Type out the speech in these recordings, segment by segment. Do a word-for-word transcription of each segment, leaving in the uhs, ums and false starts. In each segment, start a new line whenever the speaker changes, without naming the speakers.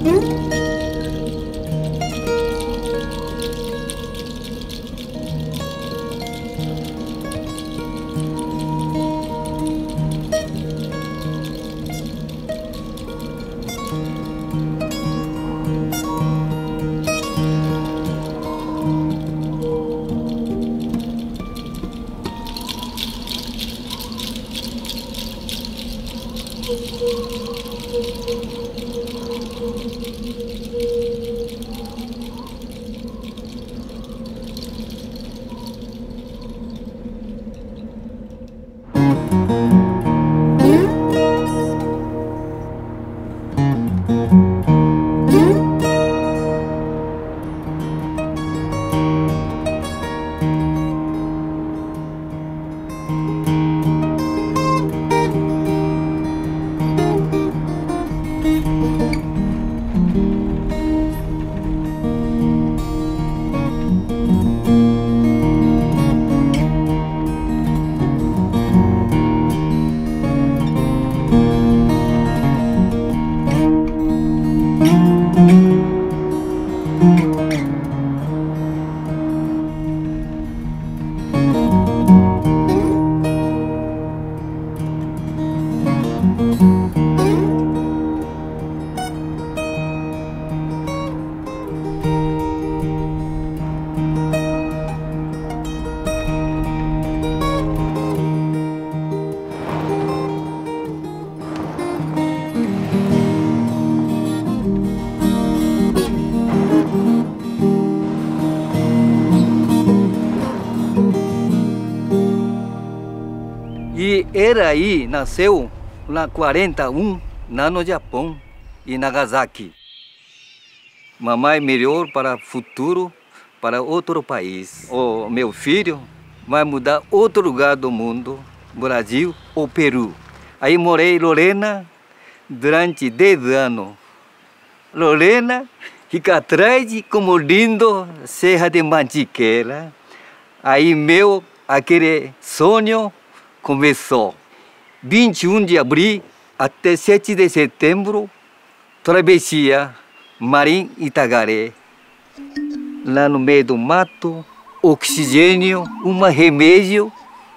E era aí, nasceu na quarenta e um, lá no Japão, em Nagasaki. Mamãe melhor para o futuro, para outro país. O meu filho vai mudar outro lugar do mundo, Brasil ou Peru. Aí morei em Lorena durante dez anos. Lorena fica atrás como lindo Serra de Mantiqueira. Aí meu aquele sonho começou. vinte e um de abril até sete de setembro, travessia Marim Itagaré. Lá no meio do mato, oxigênio, um remédio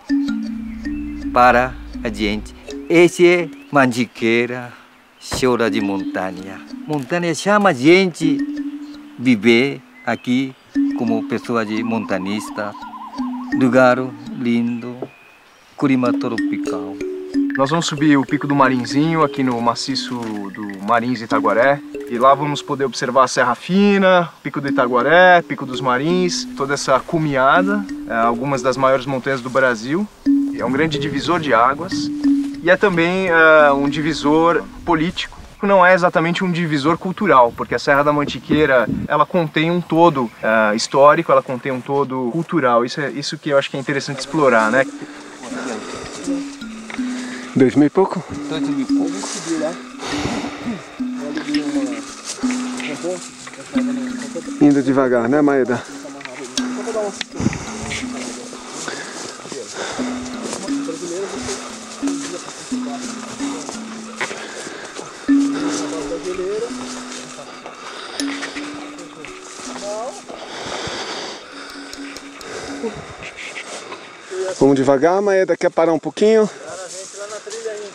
para a gente. Esse é Mantiqueira, chora de montanha. Montanha chama a gente viver aqui como pessoa de montanista. Lugar lindo, clima tropical.
Nós vamos subir o Pico do Marinzinho, aqui no maciço do Marins Itaguaré. E lá vamos poder observar a Serra Fina, Pico do Itaguaré, Pico dos Marins, toda essa cumeada, algumas das maiores montanhas do Brasil. É um grande divisor de águas e é também uh, um divisor político. Não é exatamente um divisor cultural, porque a Serra da Mantiqueira ela contém um todo uh, histórico, ela contém um todo cultural. Isso é isso que eu acho que é interessante explorar, né?
Dois mil e pouco?
Dois mil e pouco.
Indo devagar, né, Maeda? Vamos devagar, Maeda, quer parar um pouquinho?
A gente lá na trilha ainda.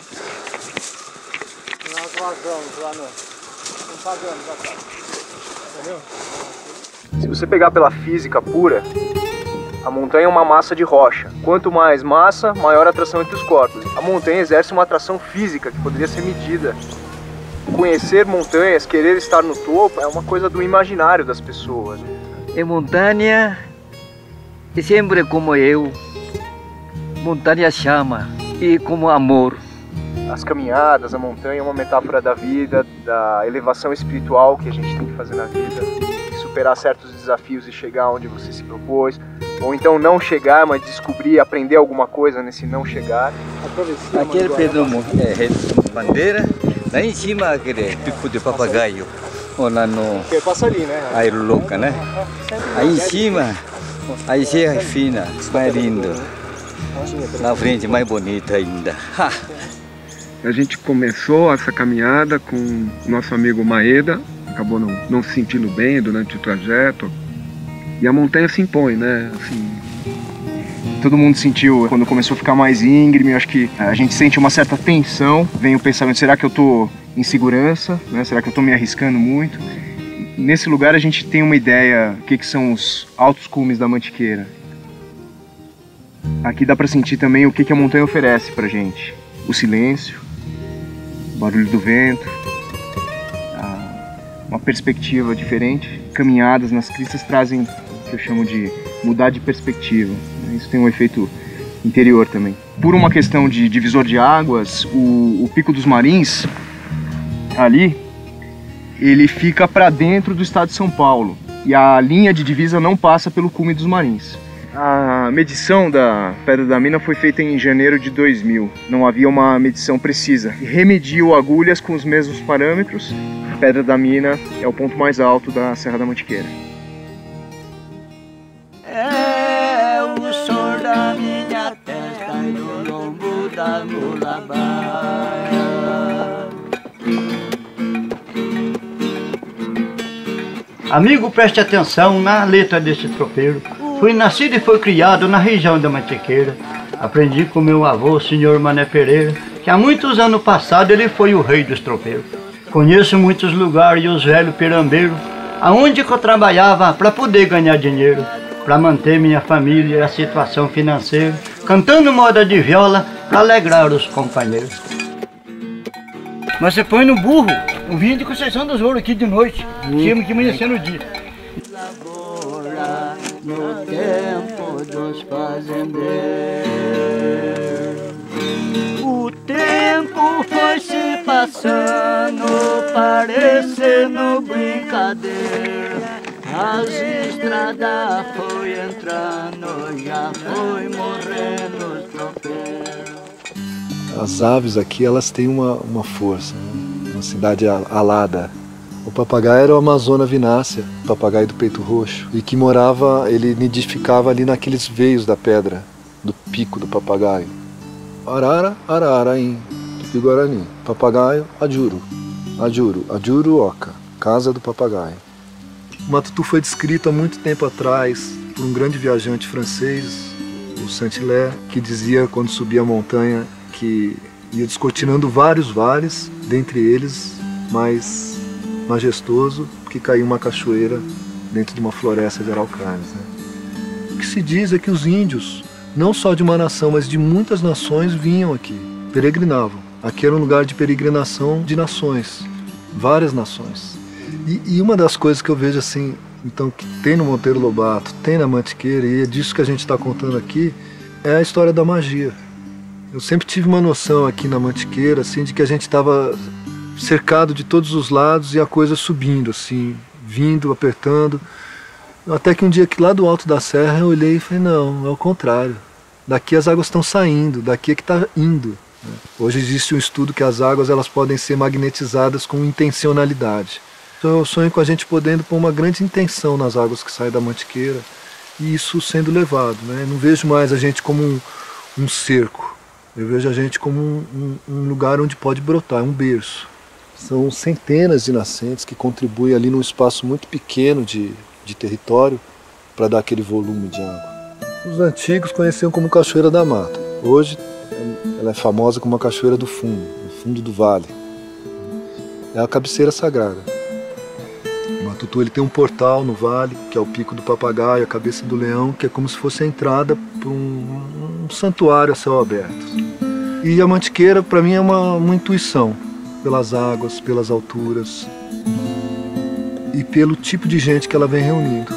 Nós vazamos lá no... Não pagamos a casa. Entendeu?
Se você pegar pela física pura, a montanha é uma massa de rocha. Quanto mais massa, maior a atração entre os corpos. A montanha exerce uma atração física que poderia ser medida. Conhecer montanhas, querer estar no topo, é uma coisa do imaginário das pessoas.
Em montanha, sempre como eu, montanha chama e como amor.
As caminhadas, a montanha é uma metáfora da vida, da elevação espiritual que a gente tem que fazer na vida, superar certos desafios e chegar onde você se propôs, ou então não chegar, mas descobrir, aprender alguma coisa nesse não chegar.
Aquele Pedro é, Bandeira, lá em cima aquele pico de papagaio, ou lá no...
Que passa ali, né?
Aí louca, né? Aí em cima, aí Serra Fina, mais lindo. Na frente, mais bonita ainda.
A gente começou essa caminhada com o nosso amigo Maeda acabou não, não se sentindo bem durante o trajeto. E a montanha se impõe, né? Assim,
todo mundo sentiu, quando começou a ficar mais íngreme, acho que a gente sente uma certa tensão. Vem o pensamento, será que eu tô em segurança? Né? Será que eu tô me arriscando muito? Nesse lugar a gente tem uma ideia do que, que são os altos cumes da Mantiqueira. Aqui dá para sentir também o que, que a montanha oferece pra gente. O silêncio, o barulho do vento, uma perspectiva diferente. Caminhadas nas cristas trazem o que eu chamo de mudar de perspectiva. Isso tem um efeito interior também. Por uma questão de divisor de águas, o, o Pico dos Marins, ali, ele fica para dentro do estado de São Paulo. E a linha de divisa não passa pelo cume dos Marins. A medição da Pedra da Mina foi feita em janeiro de dois mil. Não havia uma medição precisa. Remediou agulhas com os mesmos parâmetros. A Pedra da Mina é o ponto mais alto da Serra da Mantiqueira.
É o som da minha testa e do lombo da mula baia. Amigo, preste atenção na letra desse tropeiro. Fui nascido e fui criado na região da Mantiqueira. Aprendi com meu avô, o senhor Mané Pereira, que há muitos anos passados ele foi o rei dos tropeiros. Conheço muitos lugares e os velhos pirambeiros, aonde que eu trabalhava para poder ganhar dinheiro, para manter minha família e a situação financeira, cantando moda de viola para alegrar os companheiros. Mas você põe no burro o vinho de Conceição dos Ouros aqui de noite, tínhamos que amanhecer no dia. Lavoura no tempo dos fazendeiros, o tempo foi se passando, parecendo brincadeira. As estradas foi entrando, já foi morrendo os tropeiros.
As aves aqui, elas têm uma, uma força, né? Uma cidade alada. O papagaio era o Amazona vinácea, papagaio do peito roxo, e que morava, ele nidificava ali naqueles veios da pedra, do pico do papagaio. Arara, arara, em Tupi-Guarani. Papagaio, Ajuru. Ajuru, Ajuru Oca, casa do papagaio. O Matutu foi descrito há muito tempo atrás por um grande viajante francês, o Saint-Hilaire, que dizia quando subia a montanha que ia descortinando vários vales, dentre eles mais majestoso, que caiu uma cachoeira dentro de uma floresta de araucárias. Né? O que se diz é que os índios, não só de uma nação, mas de muitas nações, vinham aqui, peregrinavam. Aqui era um lugar de peregrinação de nações, várias nações. E, e uma das coisas que eu vejo assim, então, que tem no Monteiro Lobato, tem na Mantiqueira, e é disso que a gente está contando aqui, é a história da magia. Eu sempre tive uma noção aqui na Mantiqueira, assim, de que a gente estava cercado de todos os lados e a coisa subindo, assim, vindo, apertando. Até que um dia que lá do alto da serra eu olhei e falei, não, é o contrário. Daqui as águas estão saindo, daqui é que está indo. Hoje existe um estudo que as águas elas podem ser magnetizadas com intencionalidade. Então eu sonho com a gente podendo pôr uma grande intenção nas águas que saem da Mantiqueira e isso sendo levado. Né? Não vejo mais a gente como um, um cerco. Eu vejo a gente como um, um, um lugar onde pode brotar, um berço. São centenas de nascentes que contribuem ali num espaço muito pequeno de, de território para dar aquele volume de água. Os antigos conheciam como Cachoeira da Mata. Hoje ela é famosa como a Cachoeira do Fundo, do fundo do vale. É a cabeceira sagrada. O Matutu ele tem um portal no vale, que é o Pico do Papagaio, a Cabeça do Leão, que é como se fosse a entrada para um, um santuário a céu aberto. E a Mantiqueira, para mim, é uma, uma intuição, pelas águas, pelas alturas e pelo tipo de gente que ela vem reunindo.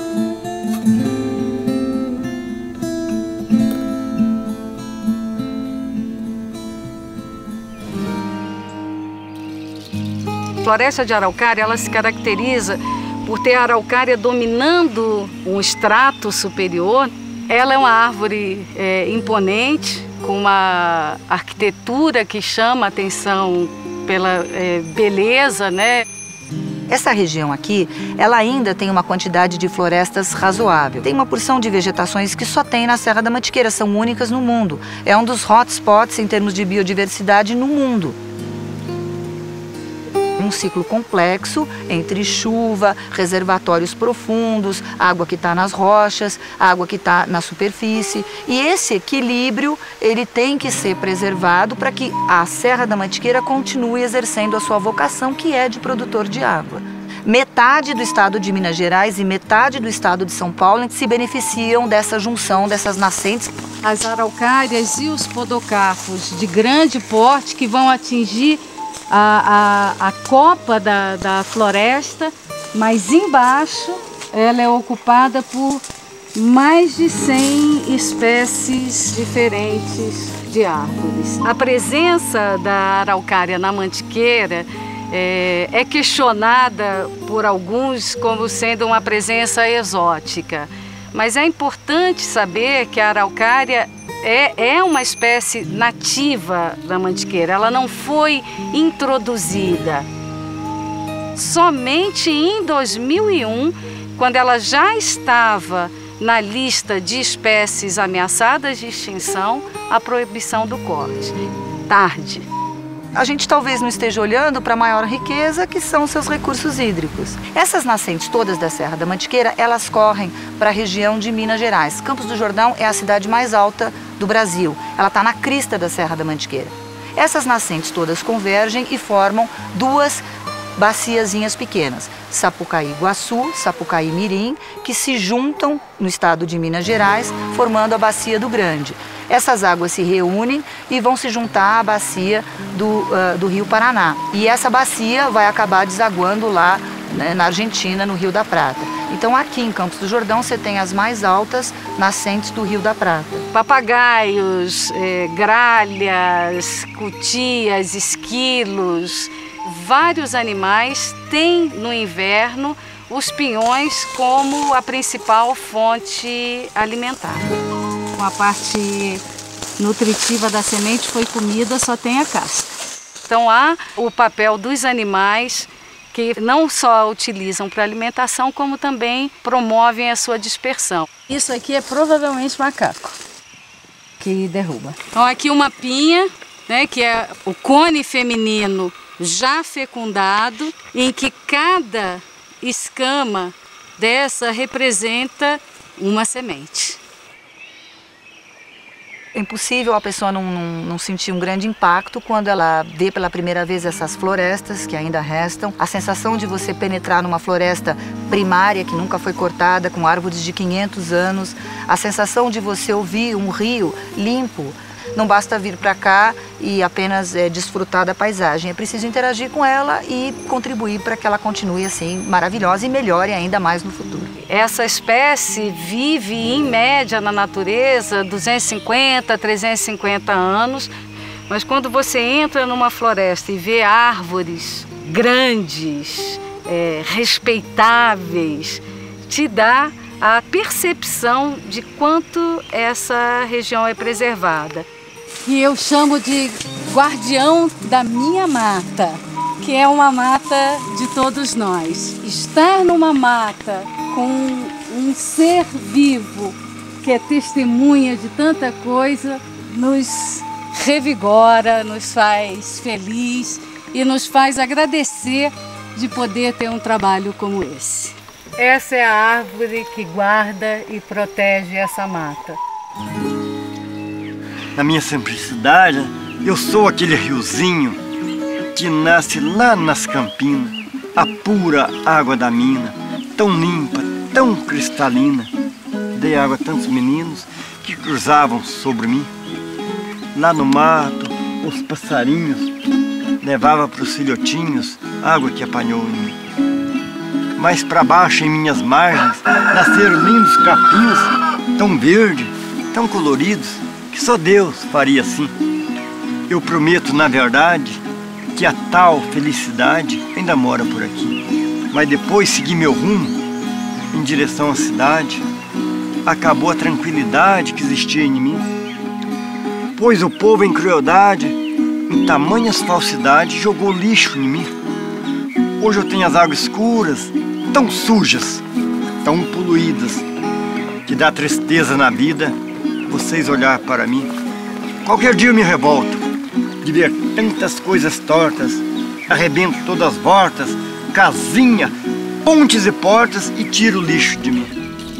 A floresta de araucária, ela se caracteriza por ter a araucária dominando um estrato superior. Ela é uma árvore é, imponente, com uma arquitetura que chama a atenção pela é, beleza, né?
Essa região aqui, ela ainda tem uma quantidade de florestas razoável. Tem uma porção de vegetações que só tem na Serra da Mantiqueira, são únicas no mundo. É um dos hotspots em termos de biodiversidade no mundo. um ciclo complexo entre chuva, reservatórios profundos, água que está nas rochas, água que está na superfície. E esse equilíbrio ele tem que ser preservado para que a Serra da Mantiqueira continue exercendo a sua vocação, que é de produtor de água. Metade do estado de Minas Gerais e metade do estado de São Paulo se beneficiam dessa junção, dessas nascentes.
As araucárias e os podocarpos de grande porte que vão atingir a, a, a copa da, da floresta, mas embaixo ela é ocupada por mais de cem espécies diferentes de árvores. A presença da araucária na Mantiqueira É, é questionada por alguns como sendo uma presença exótica, mas é importante saber que a araucária é, é uma espécie nativa da Mantiqueira, ela não foi introduzida. Somente em dois mil e um, quando ela já estava na lista de espécies ameaçadas de extinção, a proibição do corte. Tarde.
A gente talvez não esteja olhando para a maior riqueza, que são seus recursos hídricos. Essas nascentes todas da Serra da Mantiqueira, elas correm para a região de Minas Gerais. Campos do Jordão é a cidade mais alta do Brasil. Ela está na crista da Serra da Mantiqueira. Essas nascentes todas convergem e formam duas baciazinhas pequenas, Sapucaí-Guaçu, Sapucaí-Mirim, que se juntam no estado de Minas Gerais, formando a Bacia do Grande. Essas águas se reúnem e vão se juntar à bacia do, uh, do Rio Paraná. E essa bacia vai acabar desaguando lá, né, na Argentina, no Rio da Prata. Então aqui em Campos do Jordão você tem as mais altas nascentes do Rio da Prata.
Papagaios, eh, gralhas, cutias, esquilos, vários animais têm no inverno os pinhões como a principal fonte alimentar. A parte nutritiva da semente foi comida, só tem a casca. Então há o papel dos animais que não só utilizam para alimentação, como também promovem a sua dispersão. Isso aqui é provavelmente macaco que derruba. Então aqui uma pinha, né, que é o cone feminino já fecundado, em que cada escama dessa representa uma semente.
É impossível a pessoa não, não, não sentir um grande impacto quando ela vê pela primeira vez essas florestas que ainda restam. A sensação de você penetrar numa floresta primária que nunca foi cortada, com árvores de quinhentos anos. A sensação de você ouvir um rio limpo. Não basta vir para cá e apenas é, desfrutar da paisagem. É preciso interagir com ela e contribuir para que ela continue assim maravilhosa e melhore ainda mais no futuro.
Essa espécie vive, em média, na natureza, duzentos e cinquenta, trezentos e cinquenta anos. Mas quando você entra numa floresta e vê árvores grandes, é, respeitáveis, te dá a percepção de quanto essa região é preservada. Que eu chamo de guardião da minha mata, que é uma mata de todos nós. Estar numa mata com um ser vivo que é testemunha de tanta coisa nos revigora, nos faz feliz e nos faz agradecer de poder ter um trabalho como esse. Essa é a árvore que guarda e protege essa mata.
Na minha simplicidade, eu sou aquele riozinho que nasce lá nas campinas, a pura água da mina, tão limpa, tão cristalina. Dei água a tantos meninos que cruzavam sobre mim. Lá no mato, os passarinhos levavam para os filhotinhos água que apanhou em mim. Mais para baixo, em minhas margens, nasceram lindos capins, tão verdes, tão coloridos, que só Deus faria assim. Eu prometo, na verdade, que a tal felicidade ainda mora por aqui. Mas depois segui meu rumo em direção à cidade. Acabou a tranquilidade que existia em mim. Pois o povo, em crueldade, em tamanhas falsidades, jogou lixo em mim. Hoje eu tenho as águas escuras, tão sujas, tão poluídas, que dá tristeza na vida vocês olhar para mim. Qualquer dia eu me revolto de ver tantas coisas tortas arrebento todas as voltas, casinha, pontes e portas e tiro o lixo de mim.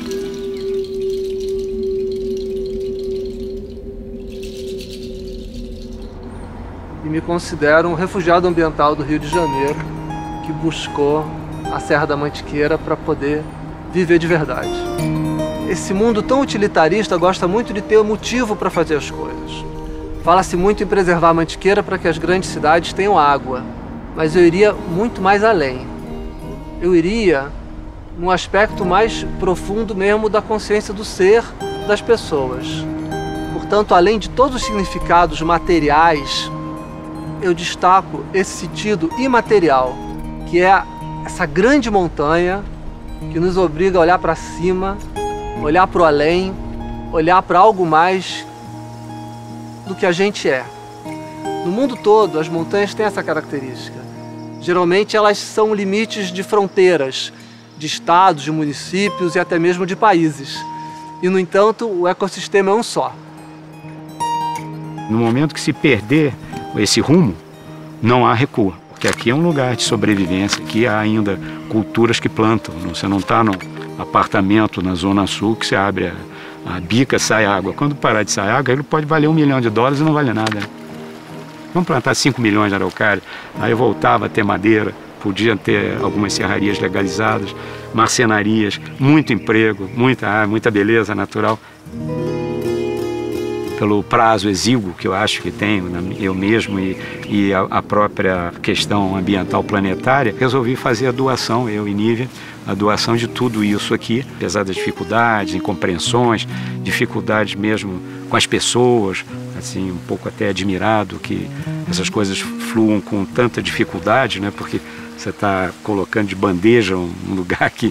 E me considero um refugiado ambiental do Rio de Janeiro que buscou a Serra da Mantiqueira para poder viver de verdade. Esse mundo tão utilitarista gosta muito de ter motivo para fazer as coisas. Fala-se muito em preservar a Mantiqueira para que as grandes cidades tenham água, mas eu iria muito mais além. Eu iria num aspecto mais profundo mesmo da consciência do ser das pessoas. Portanto, além de todos os significados materiais, eu destaco esse sentido imaterial, que é essa grande montanha que nos obriga a olhar para cima, olhar para o além, olhar para algo mais do que a gente é. No mundo todo, as montanhas têm essa característica. Geralmente elas são limites de fronteiras, de estados, de municípios e até mesmo de países. E, no entanto, o ecossistema é um só.
No momento que se perder esse rumo, não há recuo. Porque aqui é um lugar de sobrevivência, aqui há ainda culturas que plantam. Você não está no apartamento na Zona Sul que você abre a, a bica, sai água. Quando parar de sair água, ele pode valer um milhão de dólares e não vale nada. Vamos plantar cinco milhões de araucária, aí eu voltava a ter madeira, podia ter algumas serrarias legalizadas, marcenarias, muito emprego, muita, muita beleza natural. Pelo prazo exíguo que eu acho que tenho, eu mesmo e, e a, a própria questão ambiental planetária, resolvi fazer a doação, eu e Nívia, a doação de tudo isso aqui, apesar das dificuldades, incompreensões, dificuldades mesmo com as pessoas, assim, um pouco até admirado que essas coisas fluam com tanta dificuldade, né? Porque você está colocando de bandeja um lugar que...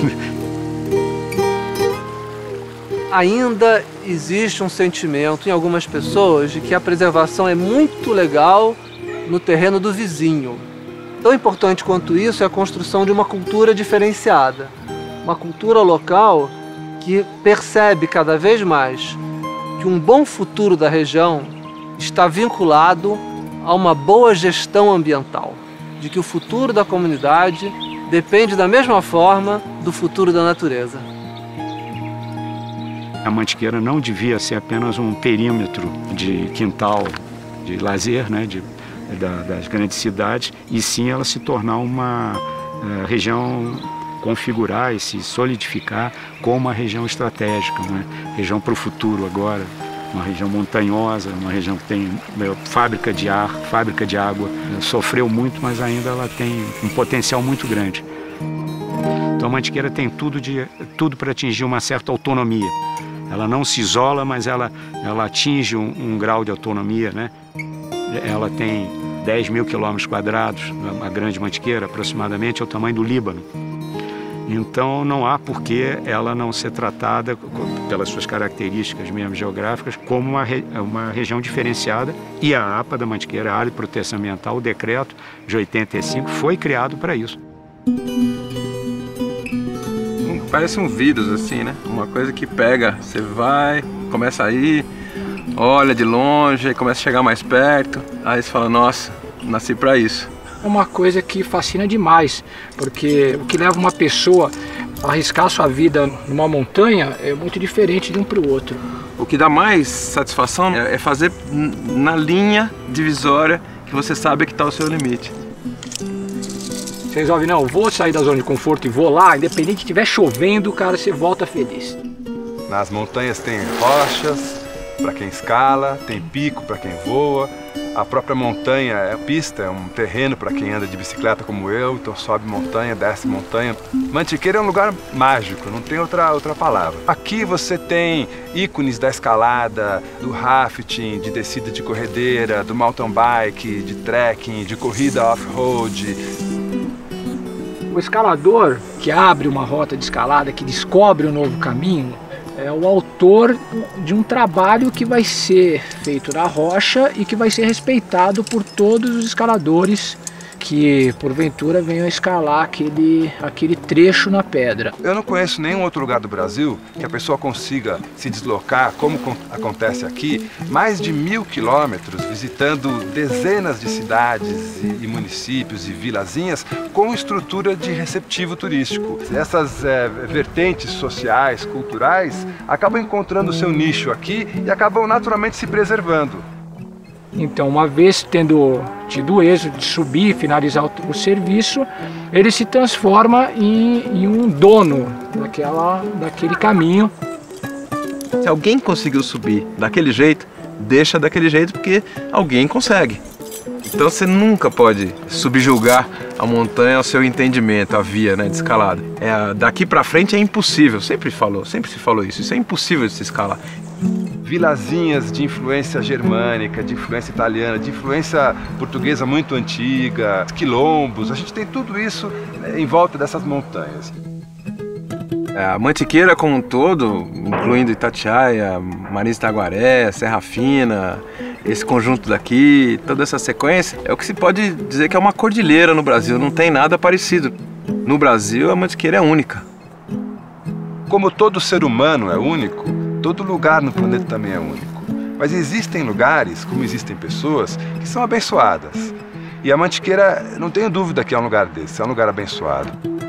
Ainda existe um sentimento em algumas pessoas de que a preservação é muito legal no terreno do vizinho. Tão importante quanto isso é a construção de uma cultura diferenciada. Uma cultura local que percebe cada vez mais que um bom futuro da região está vinculado a uma boa gestão ambiental. De que o futuro da comunidade depende da mesma forma do futuro da natureza.
A Mantiqueira não devia ser apenas um perímetro de quintal de lazer, né, de, da, das grandes cidades, e sim ela se tornar uma uh, região, configurar e se solidificar como uma região estratégica, uma região para o futuro agora, uma região montanhosa, uma região que tem uh, fábrica de ar, fábrica de água. Uh, sofreu muito, mas ainda ela tem um potencial muito grande. Então a Mantiqueira tem tudo, de, tudo para atingir uma certa autonomia. Ela não se isola, mas ela, ela atinge um, um grau de autonomia, né? Ela tem dez mil quilômetros quadrados, a Grande Mantiqueira, aproximadamente, é o tamanho do Líbano. Então não há por que ela não ser tratada, pelas suas características mesmo geográficas, como uma, re, uma região diferenciada. E a APA da Mantiqueira, a Área de Proteção Ambiental, o decreto de oitenta e cinco, foi criado para isso.
Parece um vírus assim, né? Uma coisa que pega, você vai, começa a ir, olha de longe, aí começa a chegar mais perto, aí você fala, nossa, nasci pra isso.
É uma coisa que fascina demais, porque o que leva uma pessoa a arriscar sua vida numa montanha é muito diferente de um para o outro.
O que dá mais satisfação é fazer na linha divisória que você sabe que está o seu limite.
Você resolve, não, vou sair da zona de conforto e vou lá, independente de estiver chovendo, cara, você volta feliz.
Nas montanhas tem rochas para quem escala, tem pico para quem voa. A própria montanha é pista, é um terreno para quem anda de bicicleta como eu, então sobe montanha, desce montanha. Mantiqueira é um lugar mágico, não tem outra, outra palavra. Aqui você tem ícones da escalada, do rafting, de descida de corredeira, do mountain bike, de trekking, de corrida off-road.
O escalador que abre uma rota de escalada, que descobre um novo caminho, é o autor de um trabalho que vai ser feito na rocha e que vai ser respeitado por todos os escaladores que porventura venham escalar aquele, aquele trecho na pedra.
Eu não conheço nenhum outro lugar do Brasil que a pessoa consiga se deslocar, como acontece aqui, mais de mil quilômetros, visitando dezenas de cidades e, e municípios e vilazinhas com estrutura de receptivo turístico. Essas é, vertentes sociais, culturais, acabam encontrando o seu nicho aqui e acabam naturalmente se preservando.
Então, uma vez tendo tido o êxito de subir e finalizar o, o serviço, ele se transforma em, em um dono daquela, daquele caminho.
Se alguém conseguiu subir daquele jeito, deixa daquele jeito porque alguém consegue. Então você nunca pode subjugar a montanha ao seu entendimento, a via, né, de escalada. É, daqui para frente é impossível, sempre falou, sempre se falou isso, isso é impossível de se escalar.
Vilazinhas de influência germânica, de influência italiana, de influência portuguesa muito antiga, quilombos, a gente tem tudo isso em volta dessas montanhas.
A Mantiqueira como um todo, incluindo Itatiaia, Marins de Itaguaré, Serra Fina, esse conjunto daqui, toda essa sequência, é o que se pode dizer que é uma cordilheira no Brasil, não tem nada parecido. No Brasil, a Mantiqueira é única.
Como todo ser humano é único, todo lugar no planeta também é único. Mas existem lugares, como existem pessoas, que são abençoadas. E a Mantiqueira, não tenho dúvida que é um lugar desse, é um lugar abençoado.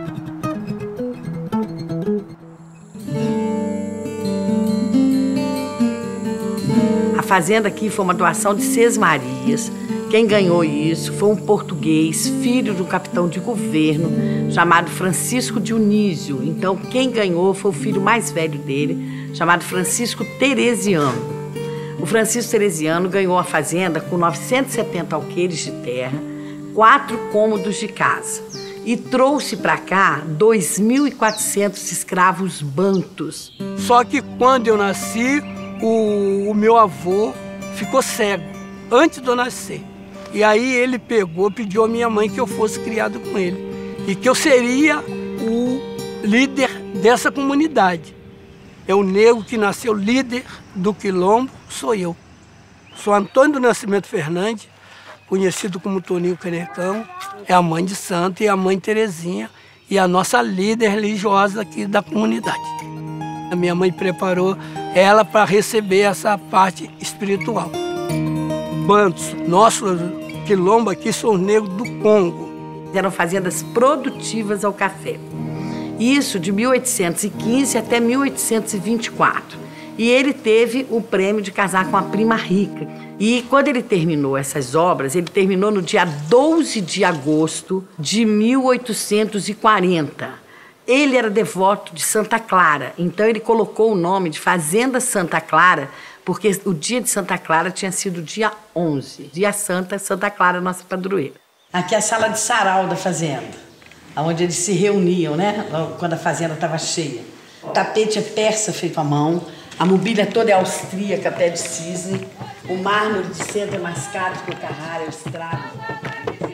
A fazenda aqui foi uma doação de Seis Marias. Quem ganhou isso foi um português, filho do capitão de governo, chamado Francisco Dionísio. Então, quem ganhou foi o filho mais velho dele, chamado Francisco Teresiano. O Francisco Teresiano ganhou a fazenda com novecentos e setenta alqueires de terra, quatro cômodos de casa e trouxe para cá dois mil e quatrocentos escravos bantus.
Só que quando eu nasci, o, o meu avô ficou cego, antes de eu nascer. E aí ele pegou, pediu à minha mãe que eu fosse criado com ele e que eu seria o líder dessa comunidade. É o negro que nasceu líder do quilombo, sou eu. Sou Antônio do Nascimento Fernandes, conhecido como Toninho Canecão, é a mãe de santo e a mãe Terezinha e a nossa líder religiosa aqui da comunidade. A minha mãe preparou ela para receber essa parte espiritual. Bantos, nosso quilombo aqui são os negros do Congo.
Eram fazendas produtivas ao café. Isso de mil oitocentos e quinze até mil oitocentos e vinte e quatro. E ele teve o prêmio de casar com a prima rica. E quando ele terminou essas obras, ele terminou no dia doze de agosto de mil oitocentos e quarenta. Ele era devoto de Santa Clara, então ele colocou o nome de Fazenda Santa Clara, porque o dia de Santa Clara tinha sido dia onze. Dia Santa, Santa Clara, nossa padroeira. Aqui é a sala de sarau da fazenda, onde eles se reuniam, né? Quando a fazenda estava cheia. O tapete é persa feito à mão, a mobília toda é austríaca, pé de cisne, o mármore de centro é mais caro que o Carrara, é o estrado.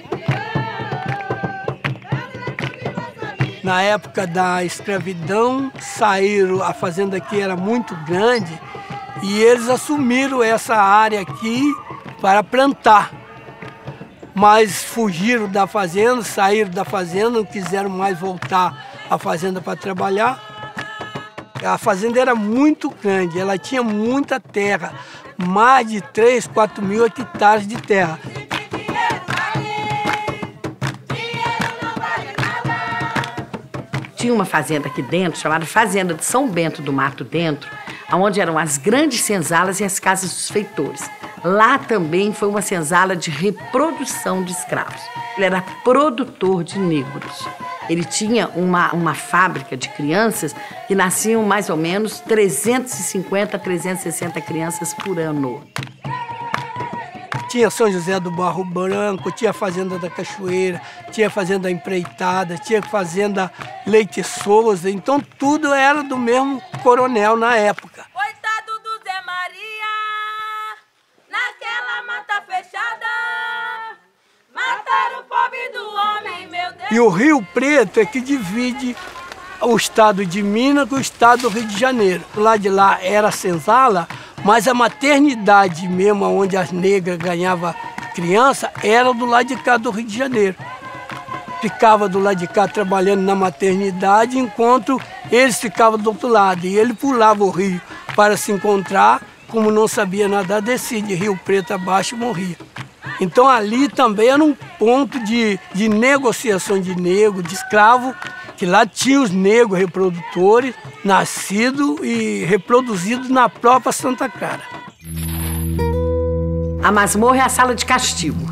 Na época da escravidão, saíram, a fazenda aqui era muito grande e eles assumiram essa área aqui para plantar. Mas fugiram da fazenda, saíram da fazenda, não quiseram mais voltar à fazenda para trabalhar. A fazenda era muito grande, ela tinha muita terra, mais de três, quatro mil hectares de terra.
Tinha uma fazenda aqui dentro, chamada Fazenda de São Bento do Mato Dentro, onde eram as grandes senzalas e as casas dos feitores. Lá também foi uma senzala de reprodução de escravos. Ele era produtor de negros. Ele tinha uma, uma fábrica de crianças que nasciam mais ou menos trezentas e cinquenta a trezentas e sessenta crianças por ano.
Tinha São José do Barro Branco, tinha a Fazenda da Cachoeira, tinha a Fazenda Empreitada, tinha a Fazenda Leite Souza, então tudo era do mesmo coronel na época.
Coitado do Zé Maria, naquela mata fechada, mataram o pobre do homem, meu Deus.
E o Rio Preto é que divide o estado de Minas com o estado do Rio de Janeiro. Lá de lá era a senzala, mas a maternidade mesmo, onde as negras ganhavam criança era do lado de cá do Rio de Janeiro. Ficava do lado de cá trabalhando na maternidade, enquanto eles ficavam do outro lado. E ele pulava o rio para se encontrar, como não sabia nadar, descia de Rio Preto abaixo e morria. Então ali também era um ponto de, de negociação de negro, de escravo, que lá tinha os negros reprodutores, nascidos e reproduzidos na própria Santa Clara.
A masmorra é a sala de castigo.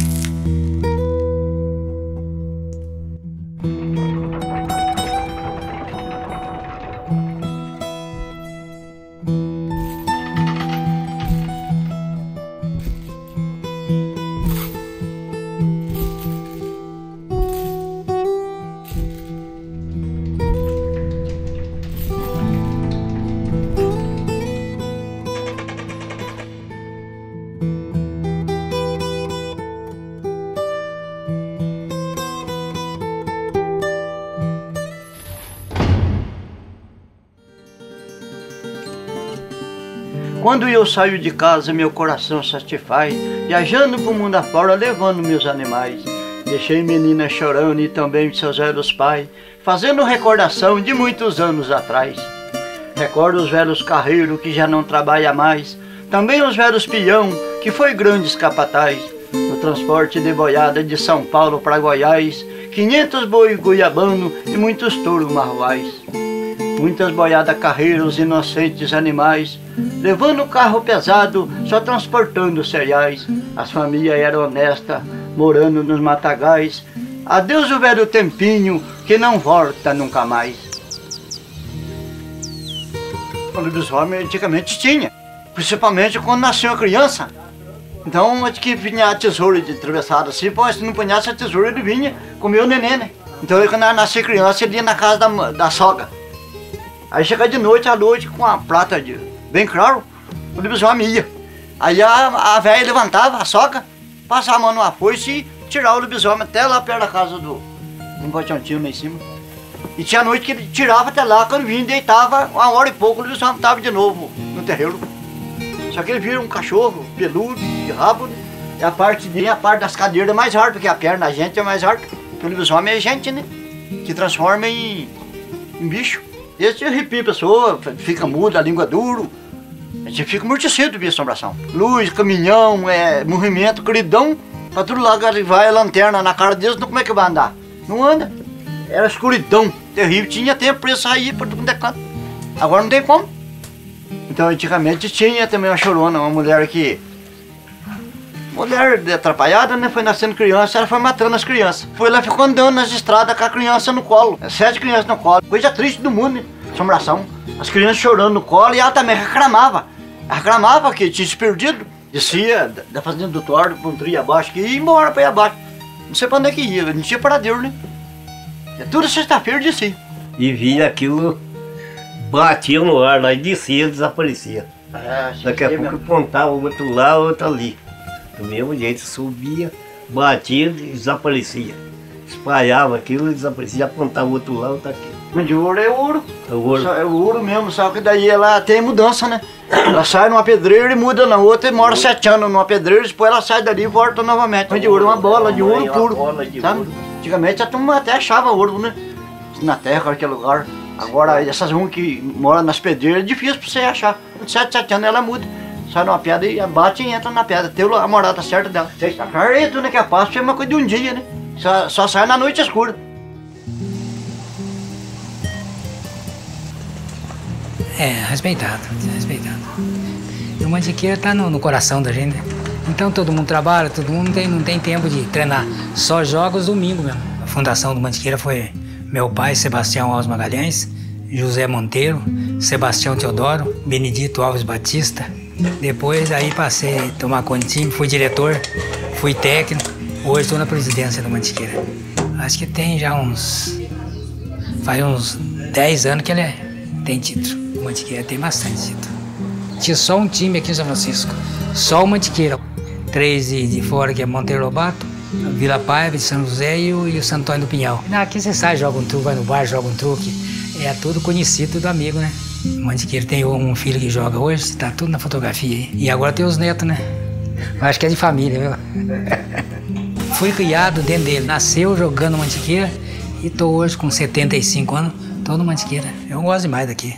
Quando eu saio de casa, meu coração satisfaz, viajando pro mundo afora, levando meus animais. Deixei meninas chorando e também seus velhos pais, fazendo recordação de muitos anos atrás. Recordo os velhos carreiros que já não trabalham mais, também os velhos peão que foi grandes capataz. No transporte de boiada de São Paulo para Goiás, quinhentos boi goiabano e muitos touros marruais. Muitas boiadas carreiros, inocentes animais, levando carro pesado, só transportando cereais. As famílias eram honestas, morando nos matagais. Adeus o velho tempinho, que não volta nunca mais. O lobisomem antigamente tinha, principalmente quando nasceu a criança. Então, acho que vinha a tesoura de atravessada assim, pô, se não punhasse a tesoura, ele vinha comer o neném, né? Então, quando nascia criança, ele ia na casa da, da sogra. Aí chega de noite, à noite, com a prata de, bem claro, o lobisomem ia. Aí a, a velha levantava, a sogra, passava a mão numa foice e tirava o lobisomem até lá perto da casa do... Um boteantinho lá em cima. E tinha noite que ele tirava até lá, quando vinha, deitava, uma hora e pouco, o lobisomem estava de novo no terreiro. Só que ele vira um cachorro peludo, de rabo, né? E a parte dele, a parte das cadeiras é mais harta, porque a perna da gente é mais harta. Porque o lobisomem é gente, né? Que transforma em, em bicho. Esse arrepia a pessoa, fica muda, a língua duro. A gente fica amortecido de assombração. Luz, caminhão, é, movimento, cridão. Pra tudo lá vai a lanterna na cara deles, como é que vai andar? Não anda. Era escuridão, terrível. Tinha tempo pra sair por tudo canto. Agora não tem como. Então antigamente tinha também uma chorona, uma mulher que... Mulher atrapalhada, né? Foi nascendo criança, ela foi matando as crianças. Foi lá, ficou andando nas estradas com a criança no colo. Sete crianças no colo. Coisa triste do mundo, né? Assombração. As crianças chorando no colo e ela também reclamava. Ela reclamava que tinha se perdido. Descia da fazenda do Tordo para um trio abaixo, que ia embora para ir abaixo. Não sei para onde é que ia, não tinha paradeiro, né? É tudo sexta-feira descia.
E via aquilo, batia no ar lá e descia e desaparecia.
É,
daqui a pouco mesmo. Apontava o outro lá, o outro ali. Do mesmo jeito, subia, batia e desaparecia. Espalhava aquilo e desaparecia, apontava o outro lá, o outro aqui.
Mas de ouro é ouro.
É ouro.
É ouro mesmo, só que daí ela tem mudança, né? Ela sai numa pedreira e muda na outra e mora sete anos numa pedreira, depois ela sai dali e volta novamente. Mas de ouro é uma bola de ouro puro, sabe? Antigamente a turma até achava ouro, né? Na terra, qualquer lugar. Agora, essas ruas que moram nas pedreiras, é difícil pra você achar. Com sete, sete anos ela muda. Sai numa pedra e bate e entra na pedra. Tem a morada certa dela. Carreto, né? Que é fácil, é uma coisa de um dia, né? Só, só sai na noite escura.
É, respeitado, respeitado. E o Mantiqueira tá no, no coração da gente, né? Então todo mundo trabalha, todo mundo não tem, não tem tempo de treinar. Só joga os domingos mesmo. A fundação do Mantiqueira foi meu pai, Sebastião Alves Magalhães, José Monteiro, Sebastião Teodoro, Benedito Alves Batista. Depois aí passei a tomar conta do time, fui diretor, fui técnico. Hoje estou na presidência do Mantiqueira. Acho que tem já uns... Faz uns dez anos que ele é, tem título. O Mantiqueira tem bastante título. Tinha só um time aqui em São Francisco, só o Mantiqueira. Três de, de fora, que é Monteiro Lobato, Vila Paiva, de São José e o, e o Santo Antônio do Pinhal. Aqui você sai, joga um truque, vai no bar, joga um truque. É tudo conhecido, tudo amigo, né? O Mantiqueira tem um filho que joga hoje, tá tudo na fotografia aí. E agora tem os netos, né? Acho que é de família, viu? Fui criado dentro dele. Nasceu jogando Mantiqueira e tô hoje com setenta e cinco anos, tô no Mantiqueira. Eu gosto demais daqui.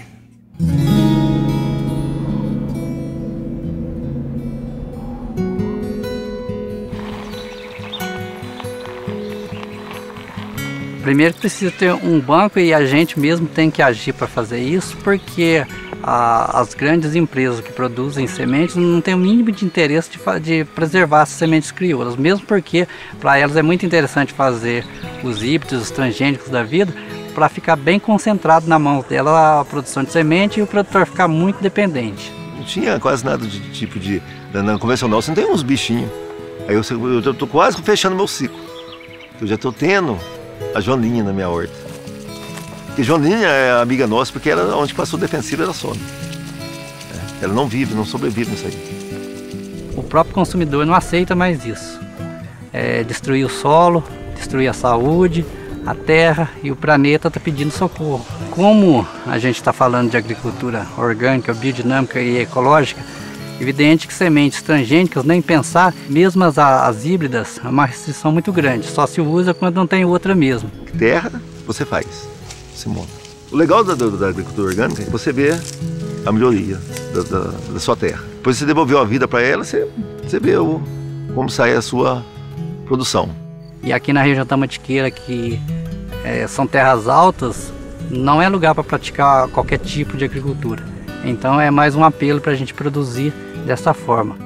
Primeiro precisa ter um banco e a gente mesmo tem que agir para fazer isso, porque a, as grandes empresas que produzem sementes não têm o mínimo de interesse de, de preservar as sementes crioulas, mesmo porque para elas é muito interessante fazer os híbridos, os transgênicos da vida, para ficar bem concentrado na mão dela a produção de semente e o produtor ficar muito dependente.
Não tinha quase nada de tipo de... Na convencional você não tem uns bichinhos. Aí eu estou quase fechando meu ciclo. Eu já estou tendo a Joaninha na minha horta. Porque Joaninha é amiga nossa porque ela, onde passou defensiva era some. É, ela não vive, não sobrevive nisso aí.
O próprio consumidor não aceita mais isso. É, destruir o solo, destruir a saúde, a terra e o planeta está pedindo socorro. Como a gente está falando de agricultura orgânica, biodinâmica e ecológica, evidente que sementes transgênicas, nem pensar, mesmo as, as híbridas, é uma restrição muito grande. Só se usa quando não tem outra mesmo.
Terra, você faz, você monta. O legal da, da agricultura orgânica é que você vê a melhoria da, da, da sua terra. Depois você devolveu a vida para ela, você, você vê o, como sai a sua produção.
E aqui na região da Mantiqueira, que é, são terras altas, não é lugar para praticar qualquer tipo de agricultura. Então é mais um apelo para a gente produzir dessa forma.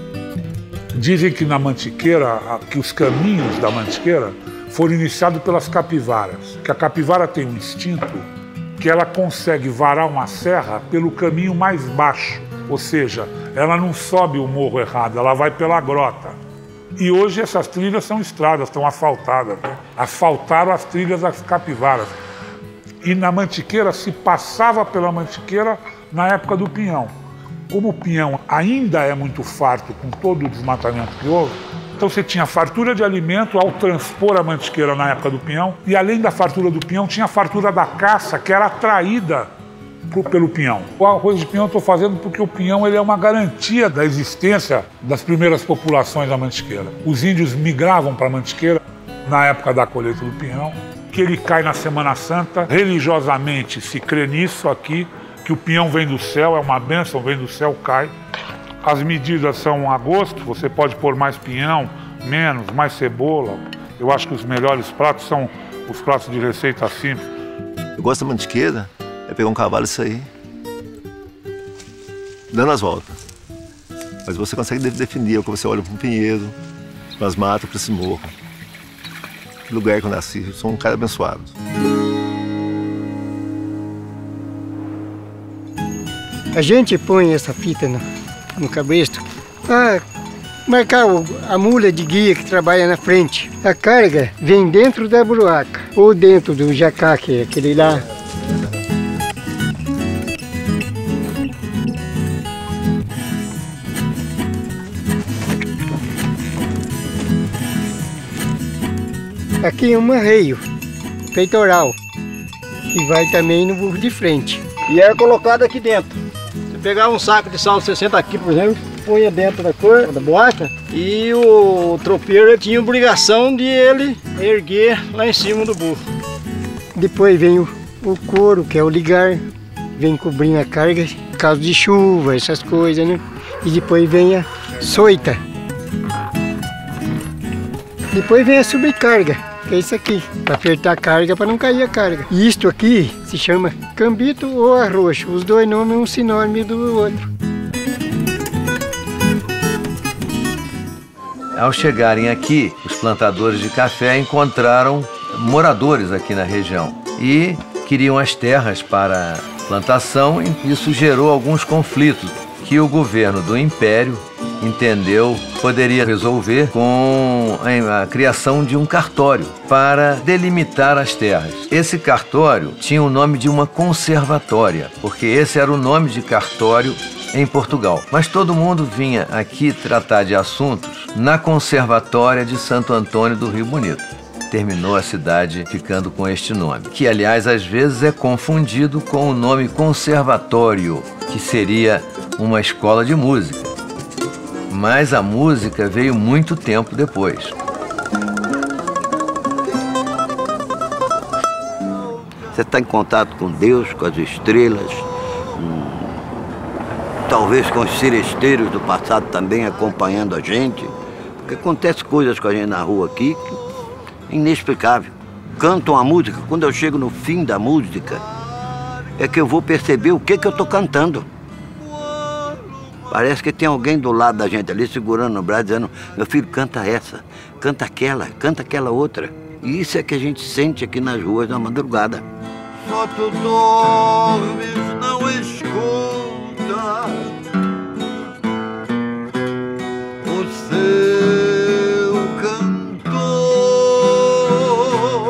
Dizem que na Mantiqueira, que os caminhos da Mantiqueira foram iniciados pelas capivaras. Que a capivara tem um instinto que ela consegue varar uma serra pelo caminho mais baixo. Ou seja, ela não sobe o morro errado, ela vai pela grota. E hoje essas trilhas são estradas, estão asfaltadas. Né? Asfaltaram as trilhas das capivaras. E na Mantiqueira se passava pela Mantiqueira na época do pinhão. Como o pinhão ainda é muito farto com todo o desmatamento que houve, então você tinha fartura de alimento ao transpor a Mantiqueira na época do pinhão, e além da fartura do pinhão, tinha a fartura da caça, que era atraída pelo pinhão. O arroz de pinhão eu estou fazendo porque o pinhão ele é uma garantia da existência das primeiras populações da Mantiqueira. Os índios migravam para a Mantiqueira na época da colheita do pinhão, que ele cai na Semana Santa, religiosamente se crê nisso aqui, que o pinhão vem do céu, é uma bênção, vem do céu, cai. As medidas são a gosto, você pode pôr mais pinhão, menos, mais cebola. Eu acho que os melhores pratos são os pratos de receita simples.
Eu gosto da Mantiqueira, é pegar um cavalo e sair, dando as voltas. Mas você consegue definir, quando você olha para um pinheiro, para as matas, para esse morro. Que lugar que eu nasci, eu sou um cara abençoado.
A gente põe essa fita no, no cabresto para marcar o, a mula de guia que trabalha na frente. A carga vem dentro da buraca ou dentro do jacá, que é aquele lá. Aqui é um arreio peitoral e vai também no burro de frente.
E é colocado aqui dentro. Pegar um saco de sal de sessenta quilos, por exemplo, punha dentro da cor, da boaca, e o tropeiro tinha obrigação de ele erguer lá em cima do burro.
Depois vem o, o couro, que é o ligar, vem cobrindo a carga, por causa de chuva, essas coisas, né? E depois vem a soita. Depois vem a sobrecarga, que é isso aqui, para apertar a carga, para não cair a carga. E isto aqui se chama cambito ou arroxo, os dois nomes são um sinônimo do outro.
Ao chegarem aqui, os plantadores de café encontraram moradores aqui na região e queriam as terras para plantação, e isso gerou alguns conflitos que o governo do Império entendeu poderia resolver com a criação de um cartório para delimitar as terras. Esse cartório tinha o nome de uma conservatória, porque esse era o nome de cartório em Portugal. Mas todo mundo vinha aqui tratar de assuntos na Conservatória de Santo Antônio do Rio Bonito. Terminou a cidade ficando com este nome, que aliás às vezes é confundido com o nome conservatório, que seria uma escola de música. Mas a música veio muito tempo depois.
Você está em contato com Deus, com as estrelas, hum, talvez com os seresteiros do passado também acompanhando a gente. Porque acontece coisas com a gente na rua aqui que é inexplicável. Canto uma música, quando eu chego no fim da música, é que eu vou perceber o que, que eu estou cantando. Parece que tem alguém do lado da gente ali segurando no braço, dizendo: meu filho, canta essa, canta aquela, canta aquela outra. E isso é que a gente sente aqui nas ruas na madrugada.
Só tu dormes, não escuta o seu cantor,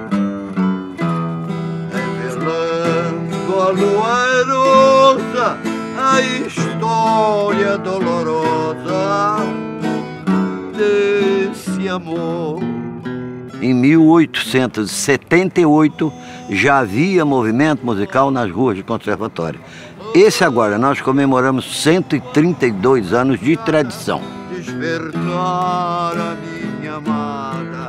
revelando a lua erosa, a história dolorosa desse amor.
Em mil oitocentos e setenta e oito já havia movimento musical nas ruas do conservatório. Esse agora nós comemoramos cento e trinta e dois anos de tradição.
Despertar a minha amada.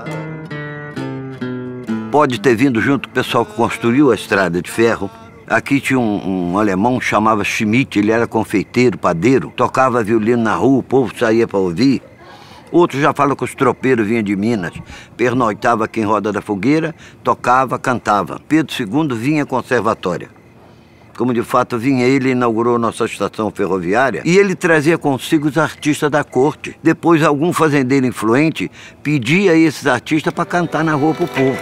Pode ter vindo junto com o pessoal que construiu a estrada de ferro. Aqui tinha um, um alemão que chamava Schmidt, ele era confeiteiro, padeiro, tocava violino na rua, o povo saía para ouvir. Outros já falam que os tropeiros vinham de Minas, pernoitava aqui em Roda da Fogueira, tocava, cantava. Pedro segundo vinha conservatória. Como de fato vinha ele, inaugurou nossa estação ferroviária e ele trazia consigo os artistas da corte. Depois algum fazendeiro influente pedia a esses artistas para cantar na rua para o povo.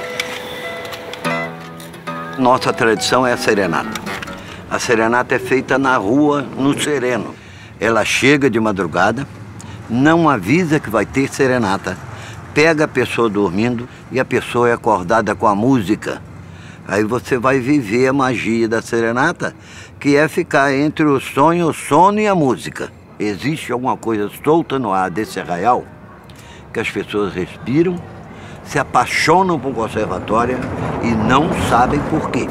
Nossa tradição é a serenata. A serenata é feita na rua, no sereno. Ela chega de madrugada, não avisa que vai ter serenata, pega a pessoa dormindo e a pessoa é acordada com a música. Aí você vai viver a magia da serenata, que é ficar entre o sonho, o sono e a música. Existe alguma coisa solta no ar desse arraial que as pessoas respiram, se apaixonam por conservatória e não sabem por quê.